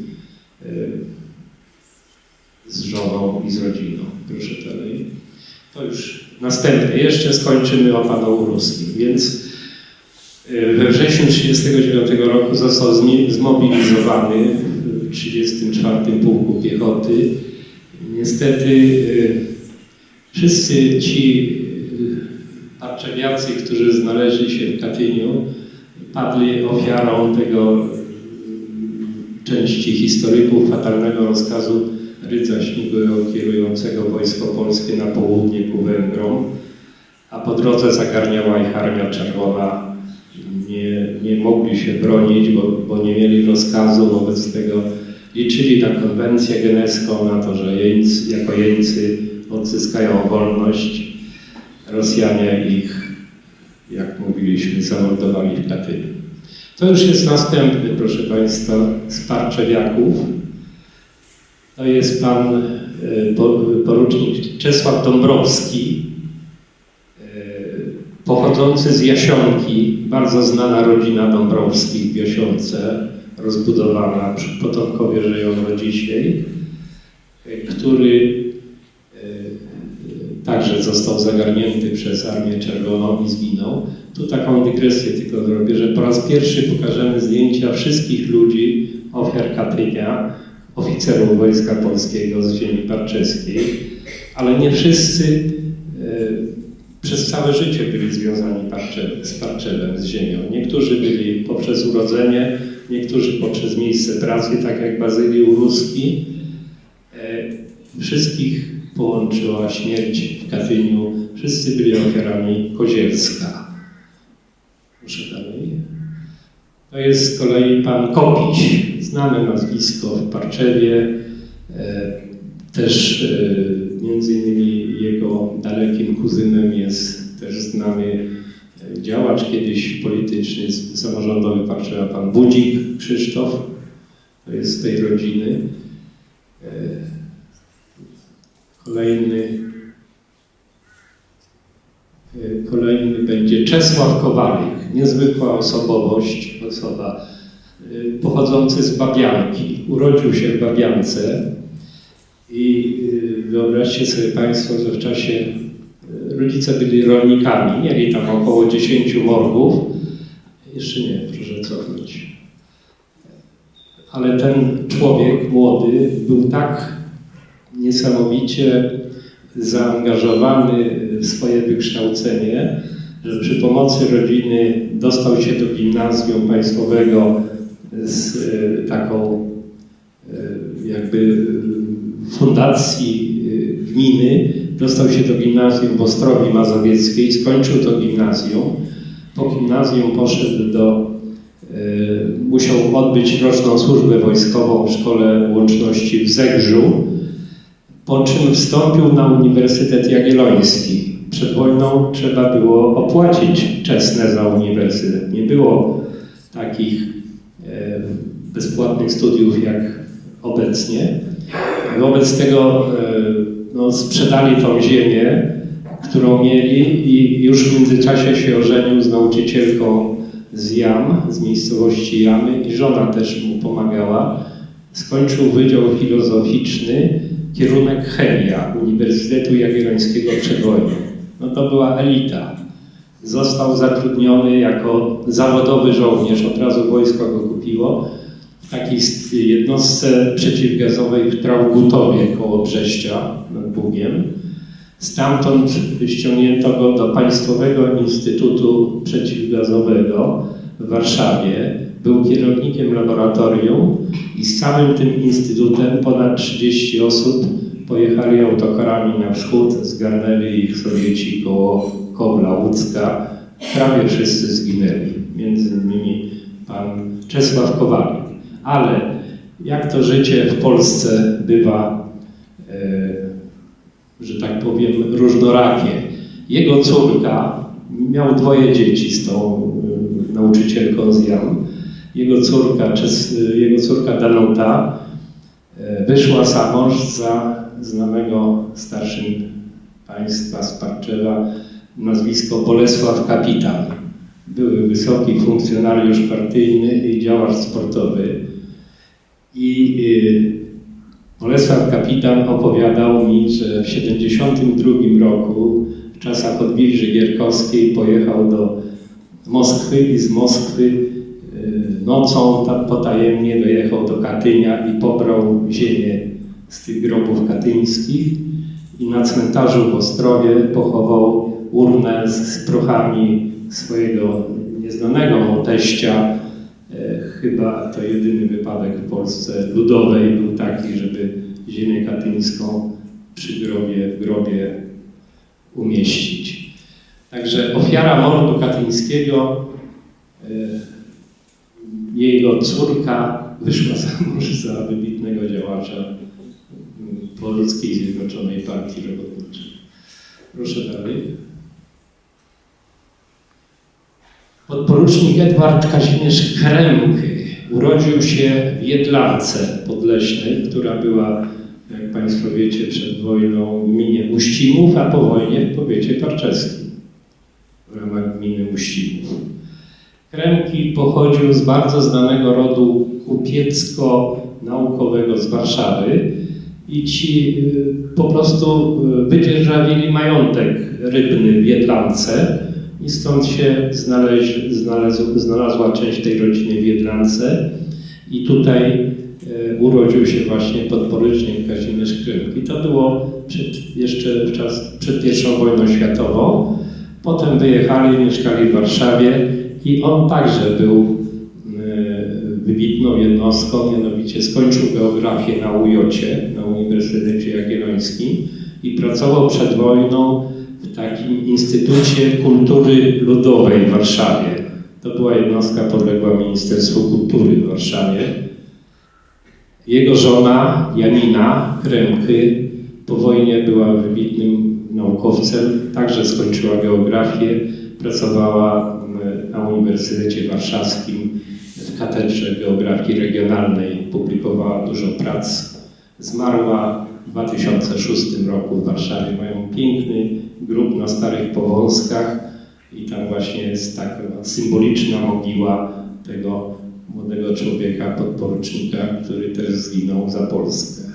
D: z żoną i z rodziną. Proszę dalej. To już następne. Jeszcze skończymy o panu Uruskim. Więc we wrześniu 1939 roku został zmobilizowany w 34. Pułku Piechoty. Niestety wszyscy ci parczewiacy, którzy znaleźli się w Katyniu, padli ofiarą tego, części historyków, fatalnego rozkazu Rydza Śmigłego kierującego Wojsko Polskie na południe ku Węgrom, a po drodze zagarniała ich Armia Czerwona. Nie mogli się bronić, bo nie mieli rozkazu, wobec tego liczyli na konwencję genewską, na to, że jako jeńcy odzyskają wolność. Rosjanie ich, jak mówiliśmy, zamordowali w Katyniu. To już jest następny, proszę Państwa, z parczewiaków. To jest pan porucznik Czesław Dąbrowski, pochodzący z Jasionki, bardzo znana rodzina Dąbrowskich w Jasionce, rozbudowana, potomkowie żyją do dzisiaj, który także został zagarnięty przez Armię Czerwoną i zginął. Tu taką dygresję tylko zrobię, że po raz pierwszy pokażemy zdjęcia wszystkich ludzi, ofiar Katynia, oficerów Wojska Polskiego z ziemi parczeskiej, ale nie wszyscy przez całe życie byli związani z Parczewem, z ziemią. Niektórzy byli poprzez urodzenie, niektórzy poprzez miejsce pracy, tak jak Bazylii Uruski. Wszystkich połączyła śmierć w Katyniu. Wszyscy byli ofiarami Kozielska. Proszę dalej. To jest z kolei pan Kopić, znane nazwisko w Parczewie. Też między innymi jego dalekim kuzynem jest też znany działacz kiedyś polityczny, samorządowy Parczewa, pan Budzik Krzysztof. To jest z tej rodziny. Kolejny będzie Czesław Kowalik, niezwykła osobowość, osoba pochodzący z Babianki. Urodził się w Babiance i wyobraźcie sobie Państwo, że w czasie rodzice byli rolnikami, mieli tam około 10 morgów. Jeszcze nie, proszę cofnąć. Ale ten człowiek młody był tak niesamowicie zaangażowany w swoje wykształcenie, że przy pomocy rodziny dostał się do gimnazjum państwowego z taką jakby fundacji gminy. Dostał się do gimnazjum w Ostrowi Mazowieckiej, skończył to gimnazjum. Po gimnazjum poszedł musiał odbyć roczną służbę wojskową w Szkole Łączności w Zegrzu, po czym wstąpił na Uniwersytet Jagielloński. Przed wojną trzeba było opłacić czesne za uniwersytet. Nie było takich bezpłatnych studiów jak obecnie. Wobec tego sprzedali tą ziemię, którą mieli, i już w międzyczasie się ożenił z nauczycielką z Jam, z miejscowości Jamy, i żona też mu pomagała. Skończył Wydział Filozoficzny, kierunek chemia Uniwersytetu Jagiellońskiego przed wojną. To była elita. Został zatrudniony jako zawodowy żołnierz, od razu wojsko go kupiło, w takiej jednostce przeciwgazowej w Traugutowie koło Brześcia nad Bugiem. Stamtąd ściągnięto go do Państwowego Instytutu Przeciwgazowego w Warszawie. Był kierownikiem laboratorium i z całym tym instytutem ponad 30 osób pojechali autokarami na wschód, zgarnęli ich Sowieci koło Kobla Łódzka. Prawie wszyscy zginęli, między innymi pan Czesław Kowalik. Ale jak to życie w Polsce bywa, że tak powiem, różnorakie. Jego córka, miał 2 dzieci z tą nauczycielką z Jam, jego córka Danuta wyszła za mąż za znanego starszym państwa z Parczewa, nazwisko Bolesław Kapitan. Były wysoki funkcjonariusz partyjny i działacz sportowy. I Bolesław Kapitan opowiadał mi, że w 1972 roku, w czasach odwilży gierkowskiej, pojechał do Moskwy i z Moskwy nocą potajemnie dojechał do Katynia i pobrał ziemię z tych grobów katyńskich i na cmentarzu w Ostrowie pochował urnę z prochami swojego nieznanego mu teścia. Chyba to jedyny wypadek w Polsce ludowej był taki, żeby ziemię katyńską w grobie umieścić. Także ofiara mordu katyńskiego, jego córka wyszła za mąż za wybitnego działacza Polskiej Zjednoczonej Partii Robotniczej. Proszę dalej. Podporucznik Edward Kazimierz Kremky urodził się w Jedlance Podleśnej, która była, jak Państwo wiecie, przed wojną w gminie Uścimów, a po wojnie w powiecie parczewskim w ramach gminy Uścimów. Kremki pochodził z bardzo znanego rodu kupiecko-naukowego z Warszawy i ci po prostu wydzierżawili majątek rybny w Jedlance i stąd się znalazła część tej rodziny w Jedlance i tutaj urodził się właśnie podporucznik Kazimierz Kremki. To było jeszcze przed I wojną światową. Potem wyjechali, mieszkali w Warszawie i on także był wybitną jednostką, mianowicie skończył geografię na UJ-cie, na Uniwersytecie Jagiellońskim i pracował przed wojną w takim Instytucie Kultury Ludowej w Warszawie. To była jednostka podległa Ministerstwu Kultury w Warszawie. Jego żona Janina Kremky po wojnie była wybitnym naukowcem, także skończyła geografię, pracowała na Uniwersytecie Warszawskim w katedrze geografii regionalnej, publikowała dużo prac. Zmarła w 2006 roku w Warszawie. Mają piękny grób na Starych Powązkach i tam właśnie jest taka symboliczna mogiła tego młodego człowieka, podporucznika, który też zginął za Polskę.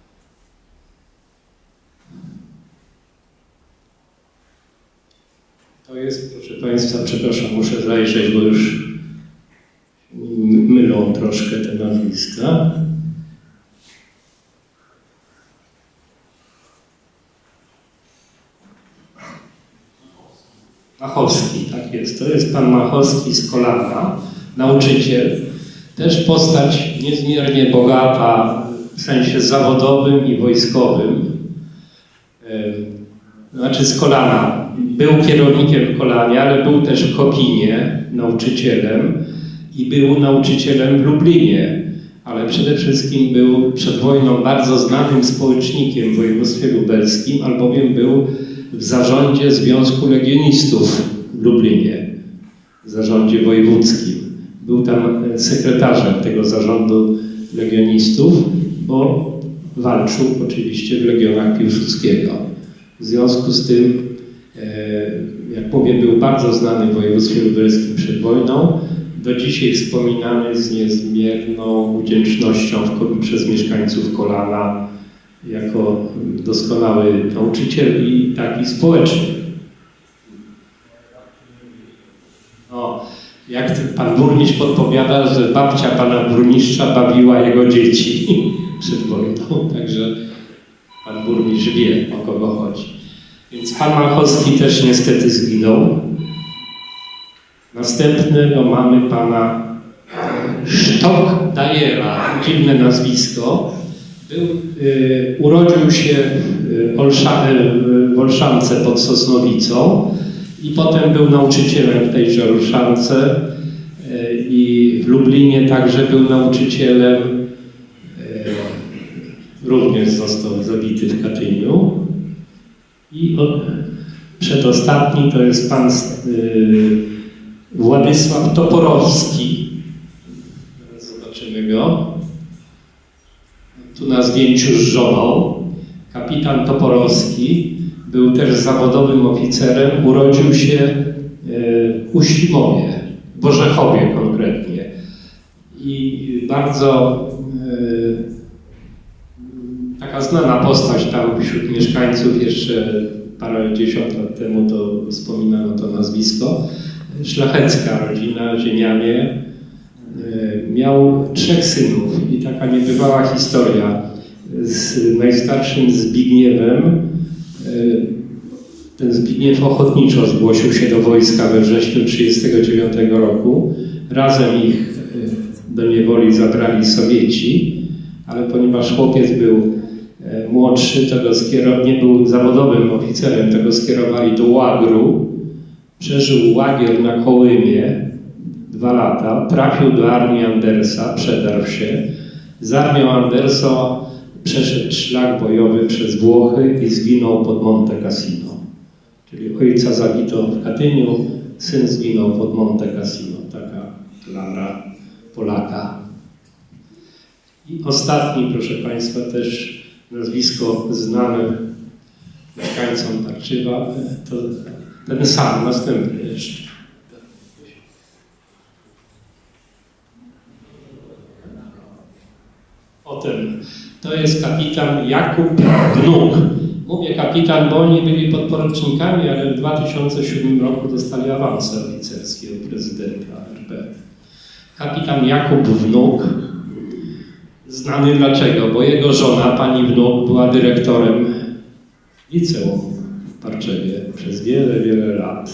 D: To jest, proszę Państwa, przepraszam, muszę zajrzeć, bo już mylą troszkę te nazwiska. Machowski, tak jest. To jest pan Machowski z Kolana, nauczyciel. Też postać niezmiernie bogata w sensie zawodowym i wojskowym. Znaczy z Kolana. Był kierownikiem w Kolanie, ale był też w Kopinie nauczycielem i był nauczycielem w Lublinie. Ale przede wszystkim był przed wojną bardzo znanym społecznikiem w województwie lubelskim, albowiem był w zarządzie Związku Legionistów w Lublinie, w zarządzie wojewódzkim. Był tam sekretarzem tego zarządu legionistów, bo walczył oczywiście w legionach Piłsudskiego. W związku z tym, jak powiem, był bardzo znany w województwie lubelskim przed wojną, do dzisiaj wspominany z niezmierną wdzięcznością przez mieszkańców Kolana jako doskonały nauczyciel i taki społecznik. No, jak pan burmistrz podpowiada, że babcia pana burmistrza bawiła jego dzieci przed wojną, także pan burmistrz wie, o kogo chodzi. Więc pan Machowski też niestety zginął. Następnego mamy pana Sztok-Dajera, dziwne nazwisko. Urodził się w Olszance pod Sosnowicą i potem był nauczycielem w tejże Olszance i w Lublinie także był nauczycielem. Również został zabity w Katyniu. I przedostatni to jest pan Władysław Toporowski. Zobaczymy go. Tu na zdjęciu z żoną. Kapitan Toporowski był też zawodowym oficerem. Urodził się w Uścimowie, w Orzechowie konkretnie. I bardzo taka znana postać tam wśród mieszkańców, jeszcze parędziesiąt lat temu to wspominano to nazwisko. Szlachecka rodzina, ziemianie. Miał 3 synów i taka niebywała historia. Z najstarszym Zbigniewem, ten Zbigniew ochotniczo zgłosił się do wojska we wrześniu 1939 roku. Razem ich do niewoli zabrali Sowieci, ale ponieważ chłopiec był młodszy, to go nie był zawodowym oficerem, to go skierowali do łagru. Przeżył łagier na Kołymie 2 lata, trafił do armii Andersa, przedarł się. Z armią Andersa przeszedł szlak bojowy przez Włochy i zginął pod Monte Cassino. Czyli ojca zabito w Katyniu, syn zginął pod Monte Cassino. Taka klara Polaka. I ostatni, proszę Państwa, też nazwisko znane mieszkańcom Tarczywa, to ten sam, następny jeszcze. Potem to jest kapitan Jakub Wnuk. Mówię kapitan, bo oni byli podporucznikami, ale w 2007 roku dostali awanse oficerskie od prezydenta RP. Kapitan Jakub Wnuk, znany dlaczego? Bo jego żona, pani Wnuk, była dyrektorem liceum w Parczewie przez wiele, wiele lat.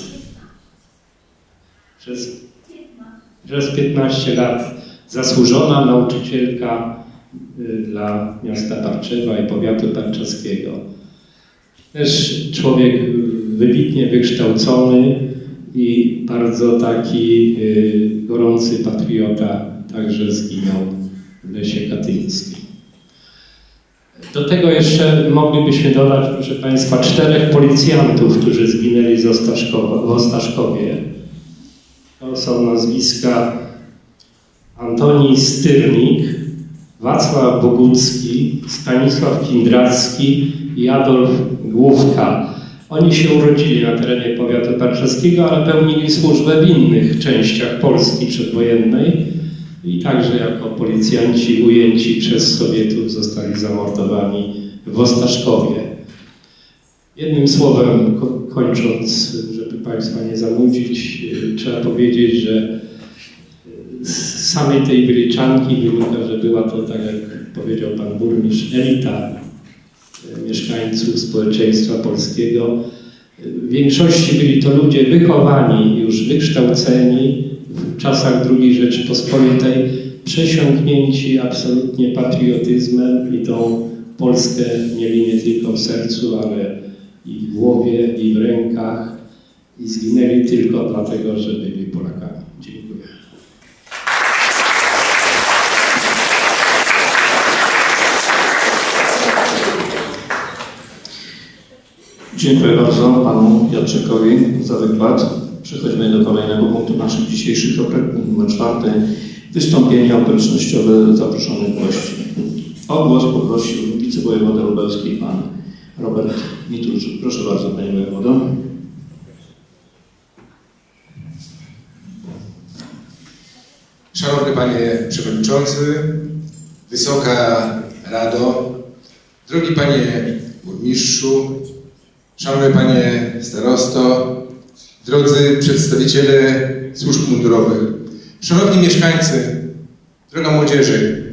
D: Przez 15 lat zasłużona nauczycielka dla miasta Parczewa i powiatu tarczewskiego. Też człowiek wybitnie wykształcony i bardzo taki gorący patriota, także zginął w Lesie Katyńskim. Do tego jeszcze moglibyśmy dodać, proszę Państwa, 4 policjantów, którzy zginęli w Ostaszkowie. To są nazwiska Antoni Styrnik, Wacław Bogucki, Stanisław Kindracki i Adolf Główka. Oni się urodzili na terenie powiatu tarczewskiego, ale pełnili służbę w innych częściach Polski przedwojennej i także jako policjanci ujęci przez Sowietów zostali zamordowani w Ostaszkowie. Jednym słowem, kończąc, żeby Państwa nie zanudzić, trzeba powiedzieć, że z samej tej wyliczanki wynika, że była to, tak jak powiedział pan burmistrz, elita mieszkańców społeczeństwa polskiego. W większości byli to ludzie wychowani, już wykształceni w czasach II Rzeczypospolitej, przesiąknięci absolutnie patriotyzmem i tą Polskę mieli nie tylko w sercu, ale i w głowie, i w rękach i zginęli tylko dlatego, że byli Polakami. Dziękuję.
A: Dziękuję bardzo panu Jadczykowi za wykład. Przechodzimy do kolejnego punktu naszych dzisiejszych obrad, numer 4. Wystąpienia okolicznościowe zaproszonych gości. O głos poprosił wicewojewoda lubelski pan Robert Mitulczyk. Proszę bardzo, panie wojewodo.
E: Szanowny panie przewodniczący, Wysoka Rado, drogi panie burmistrzu, szanowny panie starosto, drodzy przedstawiciele służb mundurowych, szanowni mieszkańcy, droga młodzieży.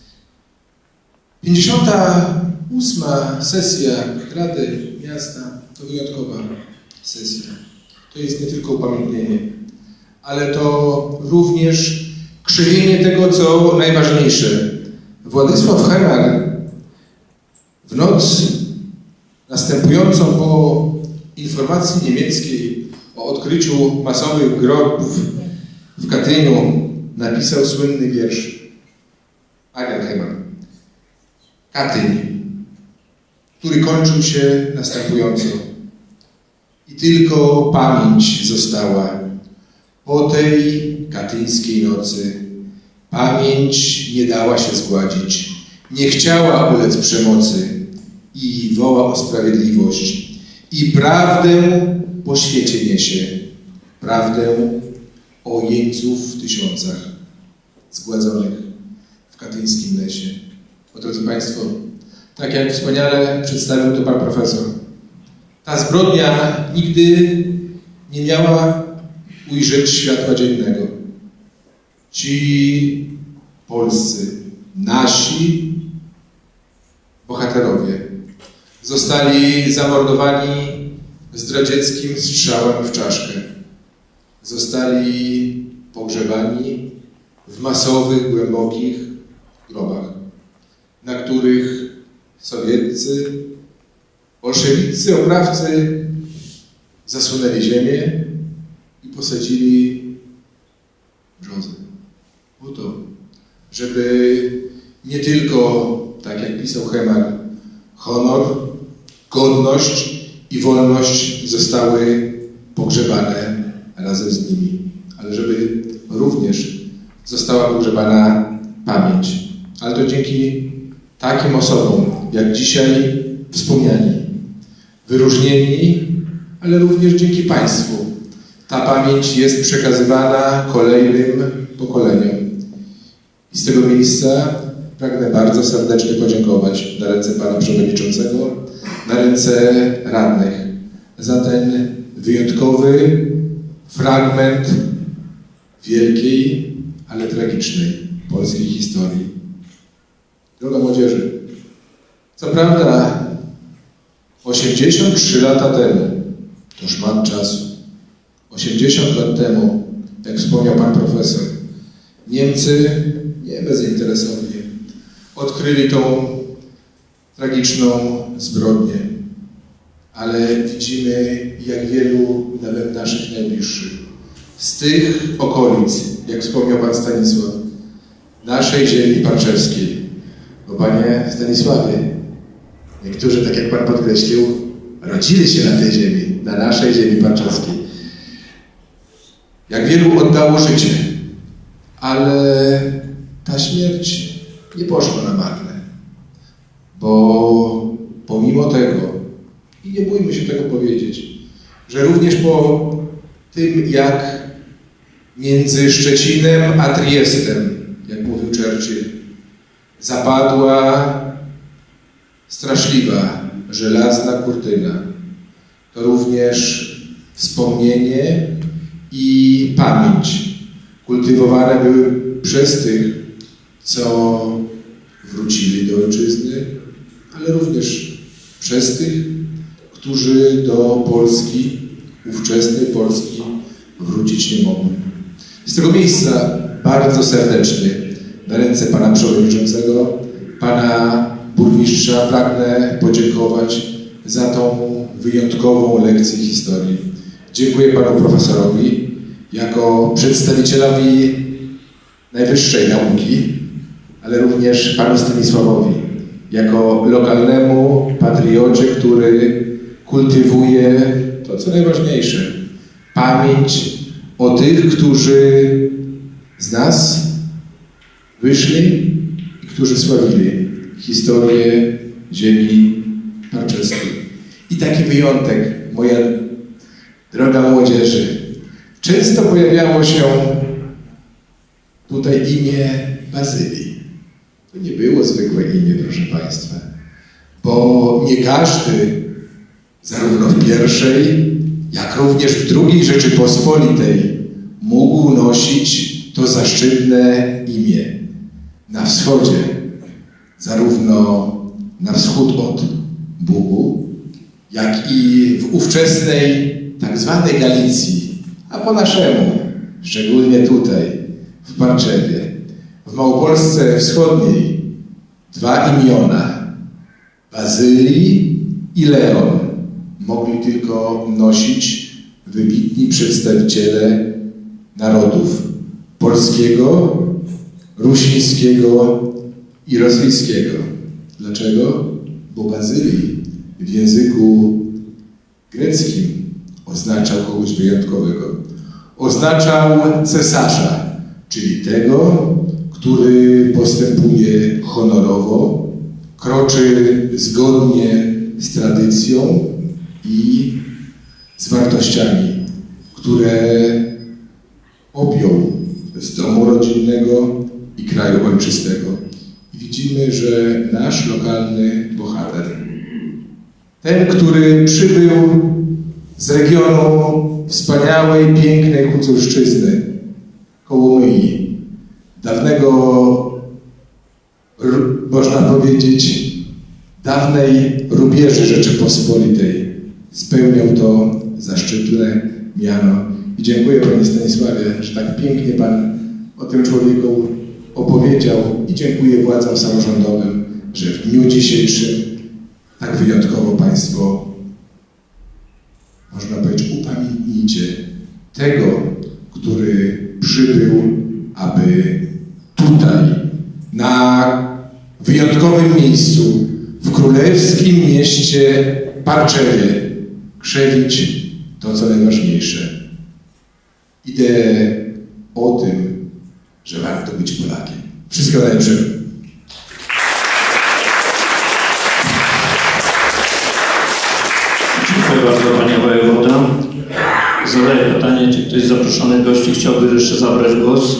E: 58. sesja Rady Miasta to wyjątkowa sesja. To jest nie tylko upamiętnienie, ale to również krzewienie tego, co najważniejsze. Władysław Hemal w noc następującą po informacji niemieckiej o odkryciu masowych grobów w Katyniu napisał słynny wiersz Adrian Hemal. Katyń, który kończył się następująco. I tylko pamięć została po tej katyńskiej nocy Pamięć nie dała się zgładzić, nie chciała ulec przemocy i woła o sprawiedliwość. I prawdę po świecie niesie, prawdę o jeńców w tysiącach zgładzonych w katyńskim lesie. O, drodzy Państwo, tak jak wspaniale przedstawił to Pan Profesor, ta zbrodnia nigdy nie miała ujrzeć światła dziennego. Ci polscy, nasi bohaterowie zostali zamordowani zdradzieckim strzałem w czaszkę. Zostali pogrzebani w masowych, głębokich grobach, na których sowieccy, bolszewicy, oprawcy zasunęli ziemię i posadzili brzozę. Po to, żeby nie tylko, tak jak pisał Hemar, honor, godność i wolność zostały pogrzebane razem z nimi, ale żeby również została pogrzebana pamięć. Ale to dzięki takim osobom, jak dzisiaj wspomniani, wyróżnieni, ale również dzięki Państwu. Ta pamięć jest przekazywana kolejnym pokoleniom. I z tego miejsca pragnę bardzo serdecznie podziękować na ręce Pana Przewodniczącego, na ręce radnych za ten wyjątkowy fragment wielkiej, ale tragicznej polskiej historii. Droga młodzieży, co prawda 83 lata temu, to szmat czasu, 80 lat temu, jak wspomniał Pan Profesor, Niemcy nie bezinteresownie odkryli tą tragiczną zbrodnię, ale widzimy, jak wielu, nawet naszych najbliższych, z tych okolic, jak wspomniał Pan Stanisław, naszej ziemi parczewskiej. Bo Panie Stanisławie, niektórzy, tak jak Pan podkreślił, rodzili się na tej ziemi, na naszej ziemi parczewskiej. Jak wielu oddało życie, ale ta śmierć nie poszła na marne, bo pomimo tego, i nie bójmy się tego powiedzieć, że również po tym, jak między Szczecinem a Triestem, jak mówił Churchill, zapadła straszliwa, żelazna kurtyna, to również wspomnienie i pamięć kultywowane były przez tych, co wrócili do ojczyzny, ale również przez tych, którzy do Polski, ówczesnej Polski, wrócić nie mogli. Z tego miejsca bardzo serdecznie na ręce Pana Przewodniczącego, Pana Burmistrza pragnę podziękować za tą wyjątkową lekcję historii. Dziękuję Panu Profesorowi jako przedstawicielowi najwyższej nauki, ale również Panu Stanisławowi jako lokalnemu patriocie, który kultywuje to, co najważniejsze, pamięć o tych, którzy z nas wyszli i którzy sławili historię ziemi parczewskiej. I taki wyjątek, moja droga młodzieży, często pojawiało się tutaj imię Bazylii. To nie było zwykłe imię, proszę Państwa, bo nie każdy, zarówno w pierwszej, jak również w drugiej Rzeczypospolitej, mógł nosić to zaszczytne imię. Na wschodzie, zarówno na wschód od Bugu, jak i w ówczesnej tak zwanej Galicji, a po naszemu, szczególnie tutaj, w Parczewie, w Małopolsce Wschodniej, dwa imiona, Bazylii i Leon, mogli tylko nosić wybitni przedstawiciele narodów polskiego, rusińskiego i rosyjskiego. Dlaczego? Bo Bazylii w języku greckim oznaczał kogoś wyjątkowego. Oznaczał cesarza, czyli tego, który postępuje honorowo, kroczy zgodnie z tradycją i z wartościami, które objął z domu rodzinnego i kraju ojczystego. I widzimy, że nasz lokalny bohater, ten, który przybył z regionu wspaniałej, pięknej Huculszczyzny, Kołomyi, dawnego, można powiedzieć, dawnej rubieży Rzeczypospolitej, spełniał to zaszczytne miano. I dziękuję Panie Stanisławie, że tak pięknie Pan o tym człowieku opowiedział i dziękuję władzom samorządowym, że w dniu dzisiejszym tak wyjątkowo Państwo, można powiedzieć, upamiętnicie tego, który przybył, aby tutaj, na wyjątkowym miejscu, w królewskim mieście Parczewie, krzewić to, co najważniejsze. Ideę o tym, że warto być Polakiem. Wszystkiego najlepszego.
A: Dziękuję bardzo, Panie Wojewodo. Zadaję pytanie, czy ktoś z zaproszonych gości chciałby jeszcze zabrać głos?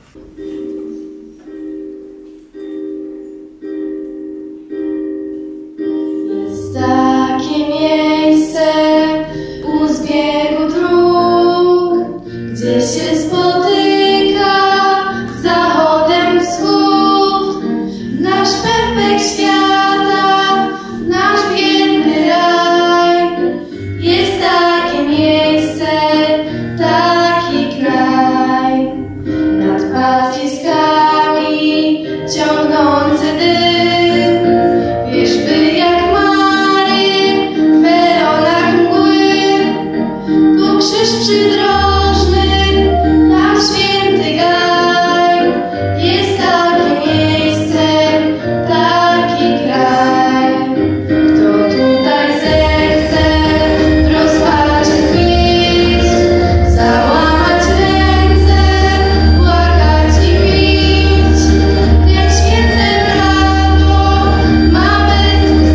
F: Jest takie miejsce u zbiegu dróg, gdzie się spotyka z zachodem wschód. Nasz pępek świata, nasz biedny raj. Jest takie miejsce, taki kraj. Nad pastwiskami ciągnący dym, wierzby jak mary w peronach mgły. Tu krzyż przydrożny, tam święty gaj. Jest takie miejsce, taki kraj. Kto tutaj zechce w rozpaczy tkwić, załamać ręce, płakać i pić, jak święte prawo ma bez dwóch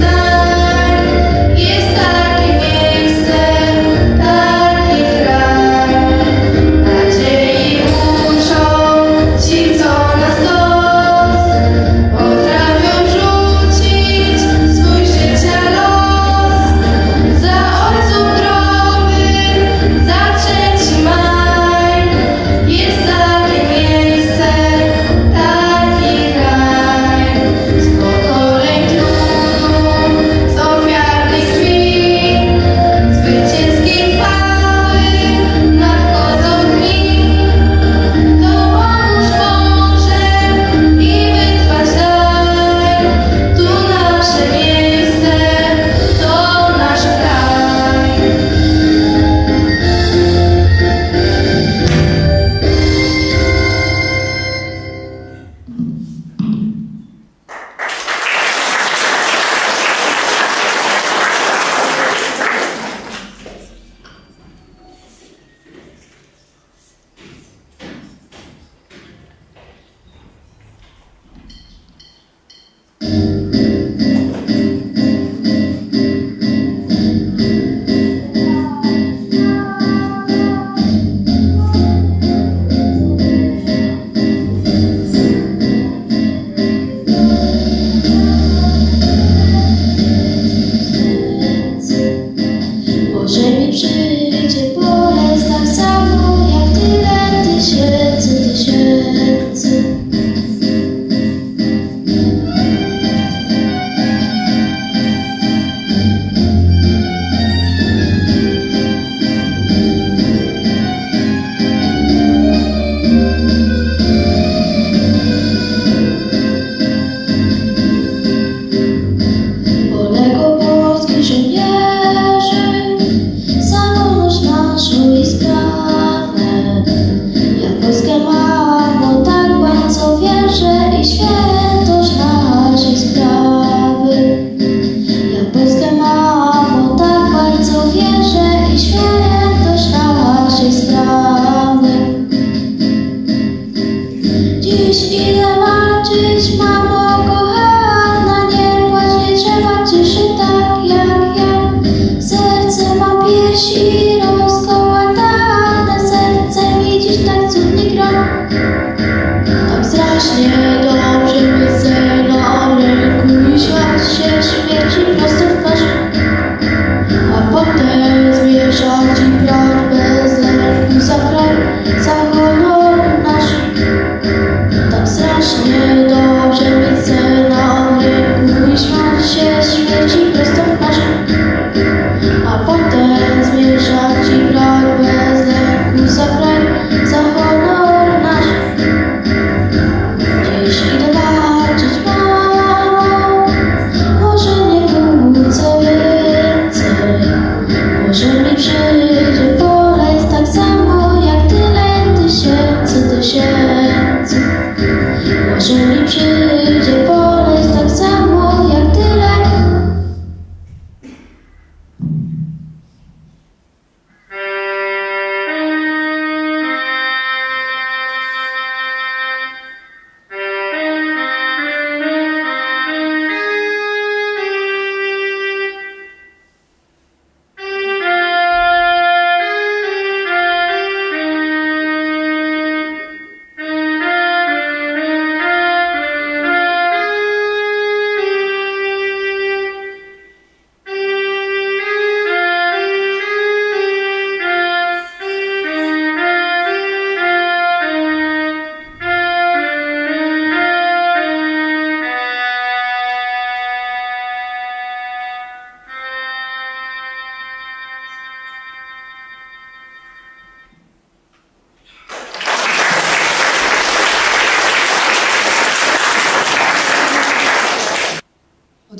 F: zdań. Jest takie miejsce, taki kraj.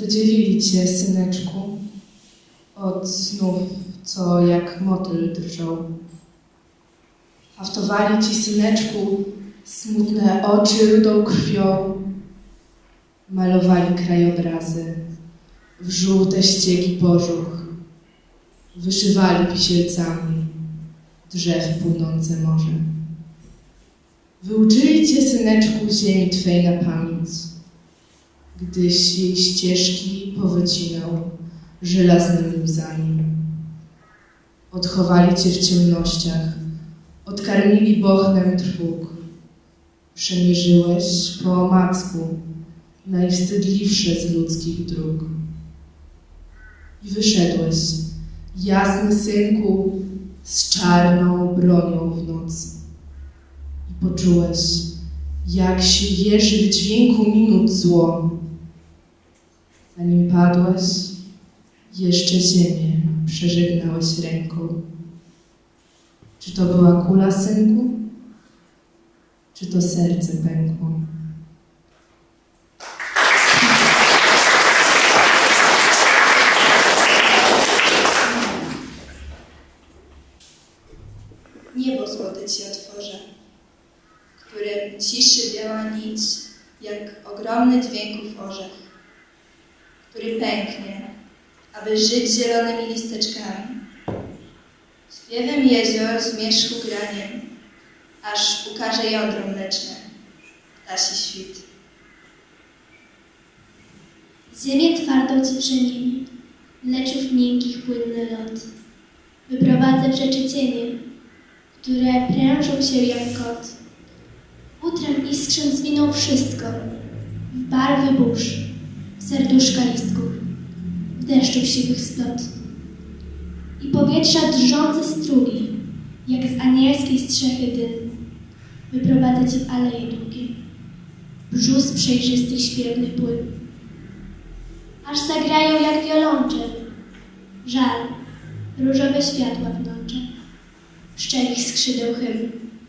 F: Oddzielili cię, syneczku, od snów, co jak motyl drżą. Haftowali ci, syneczku, smutne oczy rudą krwią. Malowali krajobrazy w żółte ściegi bożuch. Wyszywali wisielcami drzew płynące morze. Wyuczyli cię, syneczku, ziemi twej na pamięć, gdyś jej ścieżki powycinał żelaznymi łzami. Odchowali cię w ciemnościach, odkarmili bochnem trwóg. Przemierzyłeś po omacku najwstydliwsze z ludzkich dróg. I wyszedłeś, jasny synku, z czarną bronią w nocy. I poczułeś, jak się jeży w dźwięku minut zło. Zanim padłeś, jeszcze ziemię przeżegnałeś ręką. Czy to była kula, synku? Czy to serce pękło?
G: Niebo złote ci otworzę, którym ciszy biała nić, jak ogromny dźwięków orzech, który pęknie, aby żyć zielonymi listeczkami, śpiewem jezior, zmierzchu graniem, aż ukaże jądro mleczne, ptasi świt.
H: Ziemię twardą ci przemieni, mleczów miękkich płynny lot. Wyprowadzę w rzeczy cienie, które prężą się jak kot. Utrem iskrząc zwiną wszystko, w barwy burz, w serduszka listków, w deszczów siwych splot. I powietrza drżące strugi, jak z anielskiej strzechy dym, wyprowadzę ci w aleje długie, brzus przejrzystych śpiewnych płyn. Aż zagrają jak wiolonczel, żal, różowe światła pnącze, szczerych skrzydeł hymn.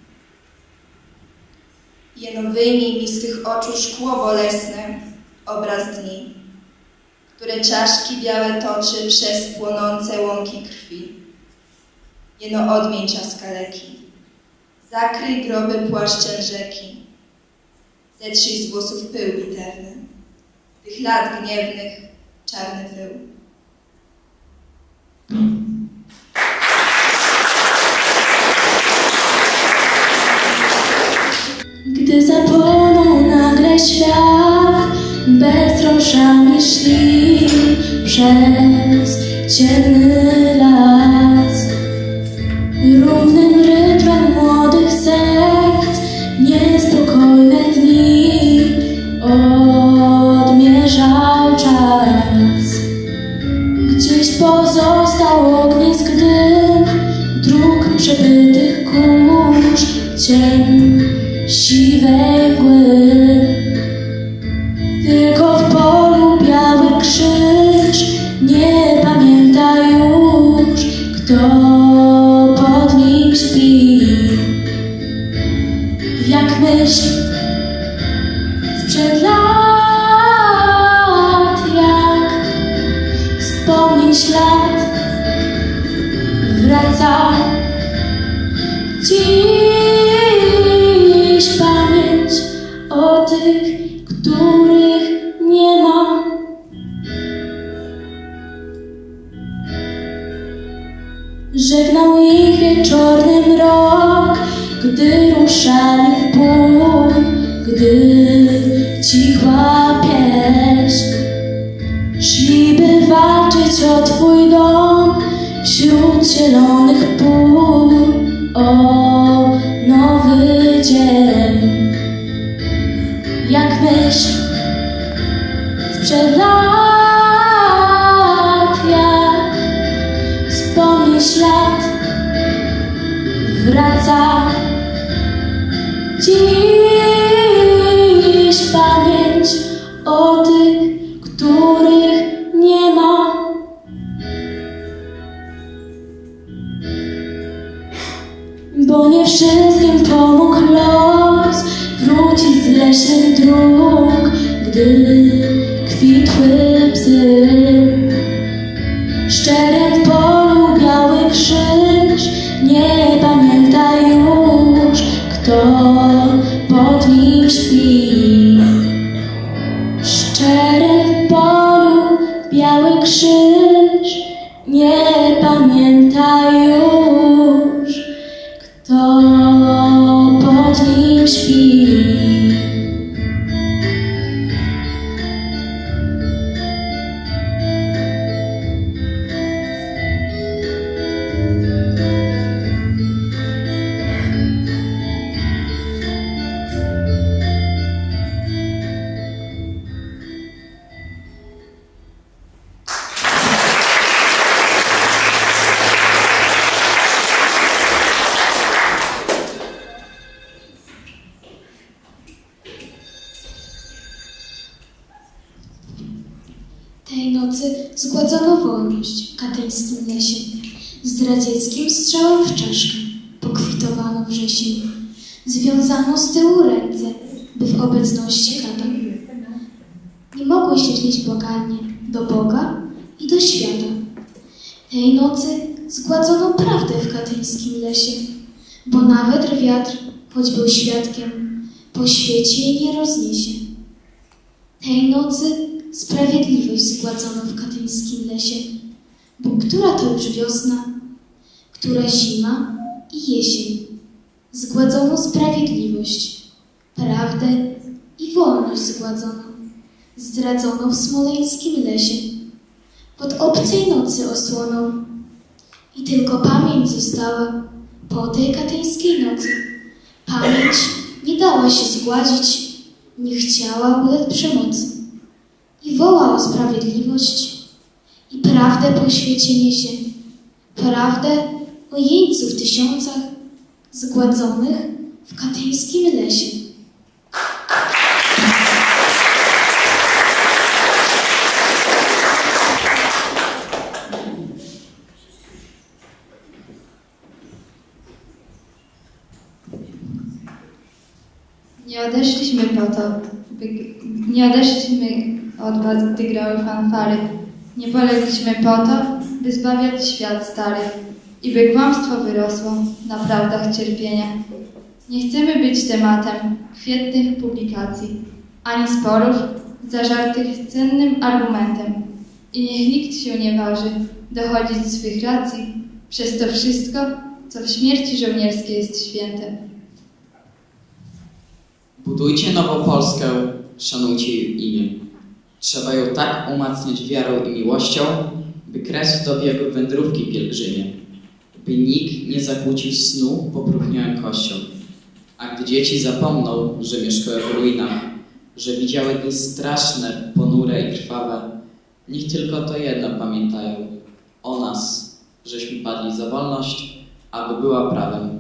G: Jeno wyjmij mi z tych oczu szkło bolesne, obraz dni, które czaszki białe toczy przez płonące łąki krwi. Jeno odmień czas kaleki, zakryj groby płaszczem rzeki, zetrzyj z włosów pył bitewny, tych lat gniewnych czarny pył.
H: Gdy zapłonął nagle świat, beztroszami szli przez ciemny las. Równym rytmem młodych serc niespokojne dni odmierzał czas. Gdzieś pozostał ognisk dym dróg przebytych kurz, cień siwej mgły. Tylko w polu biały krzyż nie pamięta już, kto pod nim śpi. Jak myśl sprzed lat, jak wspomnień ślad wraca dziś pamięć o tych, których nie ma. Żegnał ich wieczorny mrok, gdy ruszali w pół, gdy cichła pieśń. Szli, by walczyć o twój dom wśród zielonych pól, o nowy dzień. Jak myśl sprzed lat, jak wspomnień ślad wraca dziś pamięć o tych, których nie ma. Bo nie wszystkim pomógł los wrócić z leśnych dróg, gdy kwitły psy pamięta już, kto pod nim śpi. W szczerym polu biały krzyż nie pamięta już, kto pod nim śpi.
I: Tej nocy zgładzono wolność w katyńskim lesie. Zdradzieckim strzałem w czaszkę pokwitowano wrzesień. Związano z tyłu ręce, by w obecności kata nie mogły się znieść błagalnie do Boga i do świata. Tej nocy zgładzono prawdę w katyńskim lesie, bo nawet wiatr, choć był świadkiem, po świecie jej nie rozniesie. Tej nocy sprawiedliwość zgładzono w katyńskim lesie, bo która to już wiosna, która zima i jesień. Zgładzono sprawiedliwość, prawdę i wolność zgładzono. Zdradzono w smoleńskim lesie, pod obcej nocy osłoną. I tylko pamięć została po tej katyńskiej nocy. Pamięć nie dała się zgładzić, nie chciała ulec przemocy. I woła o sprawiedliwość i prawdę po świecie niesie. Prawdę o jeńców tysiącach zgładzonych w katyńskim lesie.
G: Nie odeszliśmy od was, gdy grały fanfary. Nie polegliśmy po to, by zbawiać świat stary i by kłamstwo wyrosło na prawdach cierpienia. Nie chcemy być tematem chwietnych publikacji, ani sporów zażartych cennym argumentem. I niech nikt się nie waży dochodzić swych racji przez to wszystko, co w śmierci żołnierskiej jest święte.
J: Budujcie nową Polskę, szanujcie jej imię. Trzeba ją tak umacniać wiarą i miłością, by kres dobiegł wędrówki pielgrzymie, by nikt nie zakłócił snu popróchniałym kością. A gdy dzieci zapomną, że mieszkały w ruinach, że widziały dni straszne, ponure i krwawe, niech tylko to jedno pamiętają o nas, żeśmy padli za wolność, aby była prawem.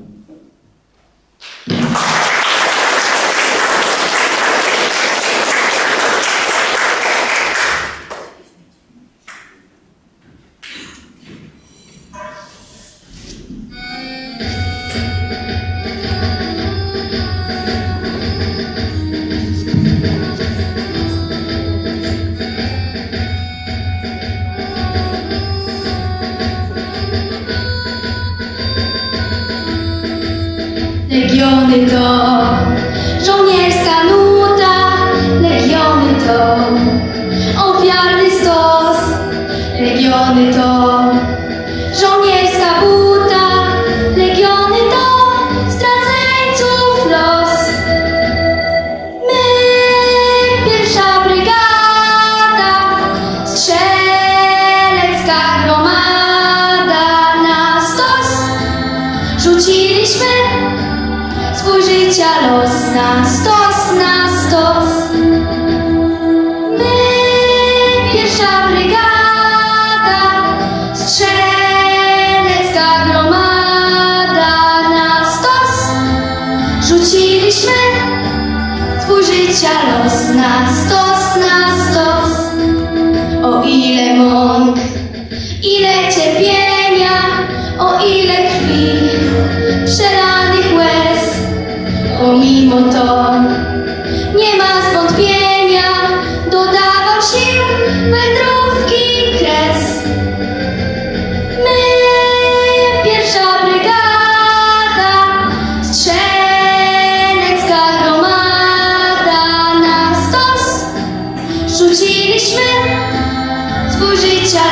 H: Legiony to żołnierska nuta, legiony to ofiarny stos, legiony to żołnierska buta, legiony to straceńców los. My, pierwsza brygada, strzelecka gromada, na stos rzuciliśmy swój życia los, na stos, na stos. My, pierwsza brygada, strzelecka gromada, na stos rzuciliśmy swój życia los, na stos, na stos. O ile mąk, ile cierpienia, o ile krwi, przelanych łez, pomimo to nie ma zwątpienia, dodawał sił wędrówki kres. My, pierwsza brygada,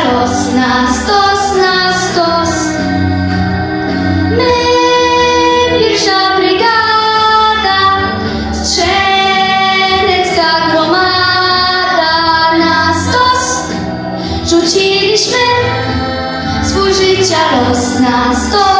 H: los na stos. My, pierwsza brygada, strzelecka gromada, na stos rzuciliśmy swój życia los na stos.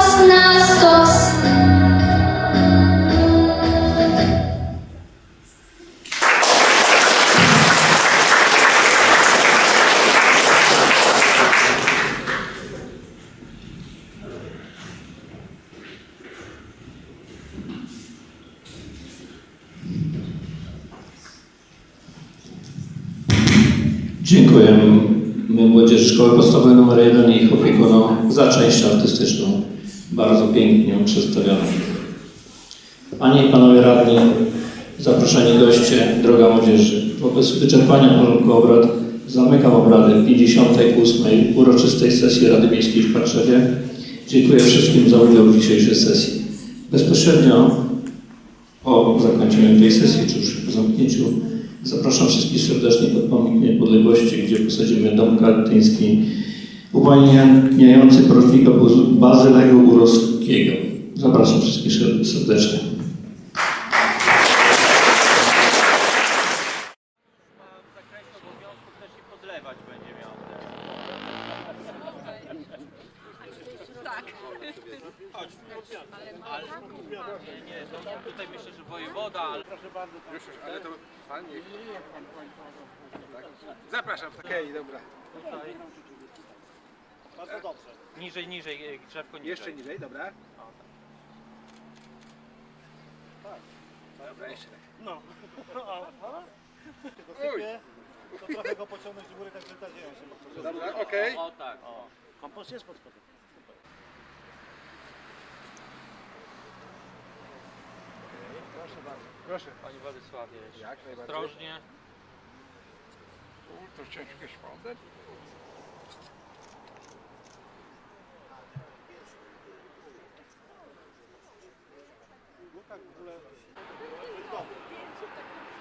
A: Dziękujemy młodzieży Szkoły Podstawowej nr 1 i ich opiekunom za część artystyczną. Bardzo pięknie przedstawioną. Panie i Panowie Radni, zaproszeni goście, droga młodzieży. Wobec wyczerpania porządku obrad zamykam obrady 58. uroczystej sesji Rady Miejskiej w Parczewie. Dziękuję wszystkim za udział w dzisiejszej sesji. Bezpośrednio po zakończeniu tej sesji, czy już po zamknięciu, zapraszam wszystkich serdecznie pod pomnik Niepodległości, gdzie posadzimy dom katyński upamiętniający porucznika Bazylego Górowskiego. Zapraszam wszystkich serdecznie.
K: Tutaj myślę, że wojewoda, ale proszę bardzo. Już, ale to pan nie. Zapraszam. Okej, dobra. Tutaj. Bardzo dobrze. Niżej, drzewko niżej. Jeszcze niżej, dobra. Tak. Dobra, jeszcze tak. No. Dosypię, to trochę go pociągnąć do góry, tak że ta dzieją się. Dobra, okej. O tak. O. Kompost jest pod spodem. Proszę bardzo. Proszę. Panie Władysławie, jak najbardziej. Ostrożnie. To ciężkie szpady. No tak w ogóle.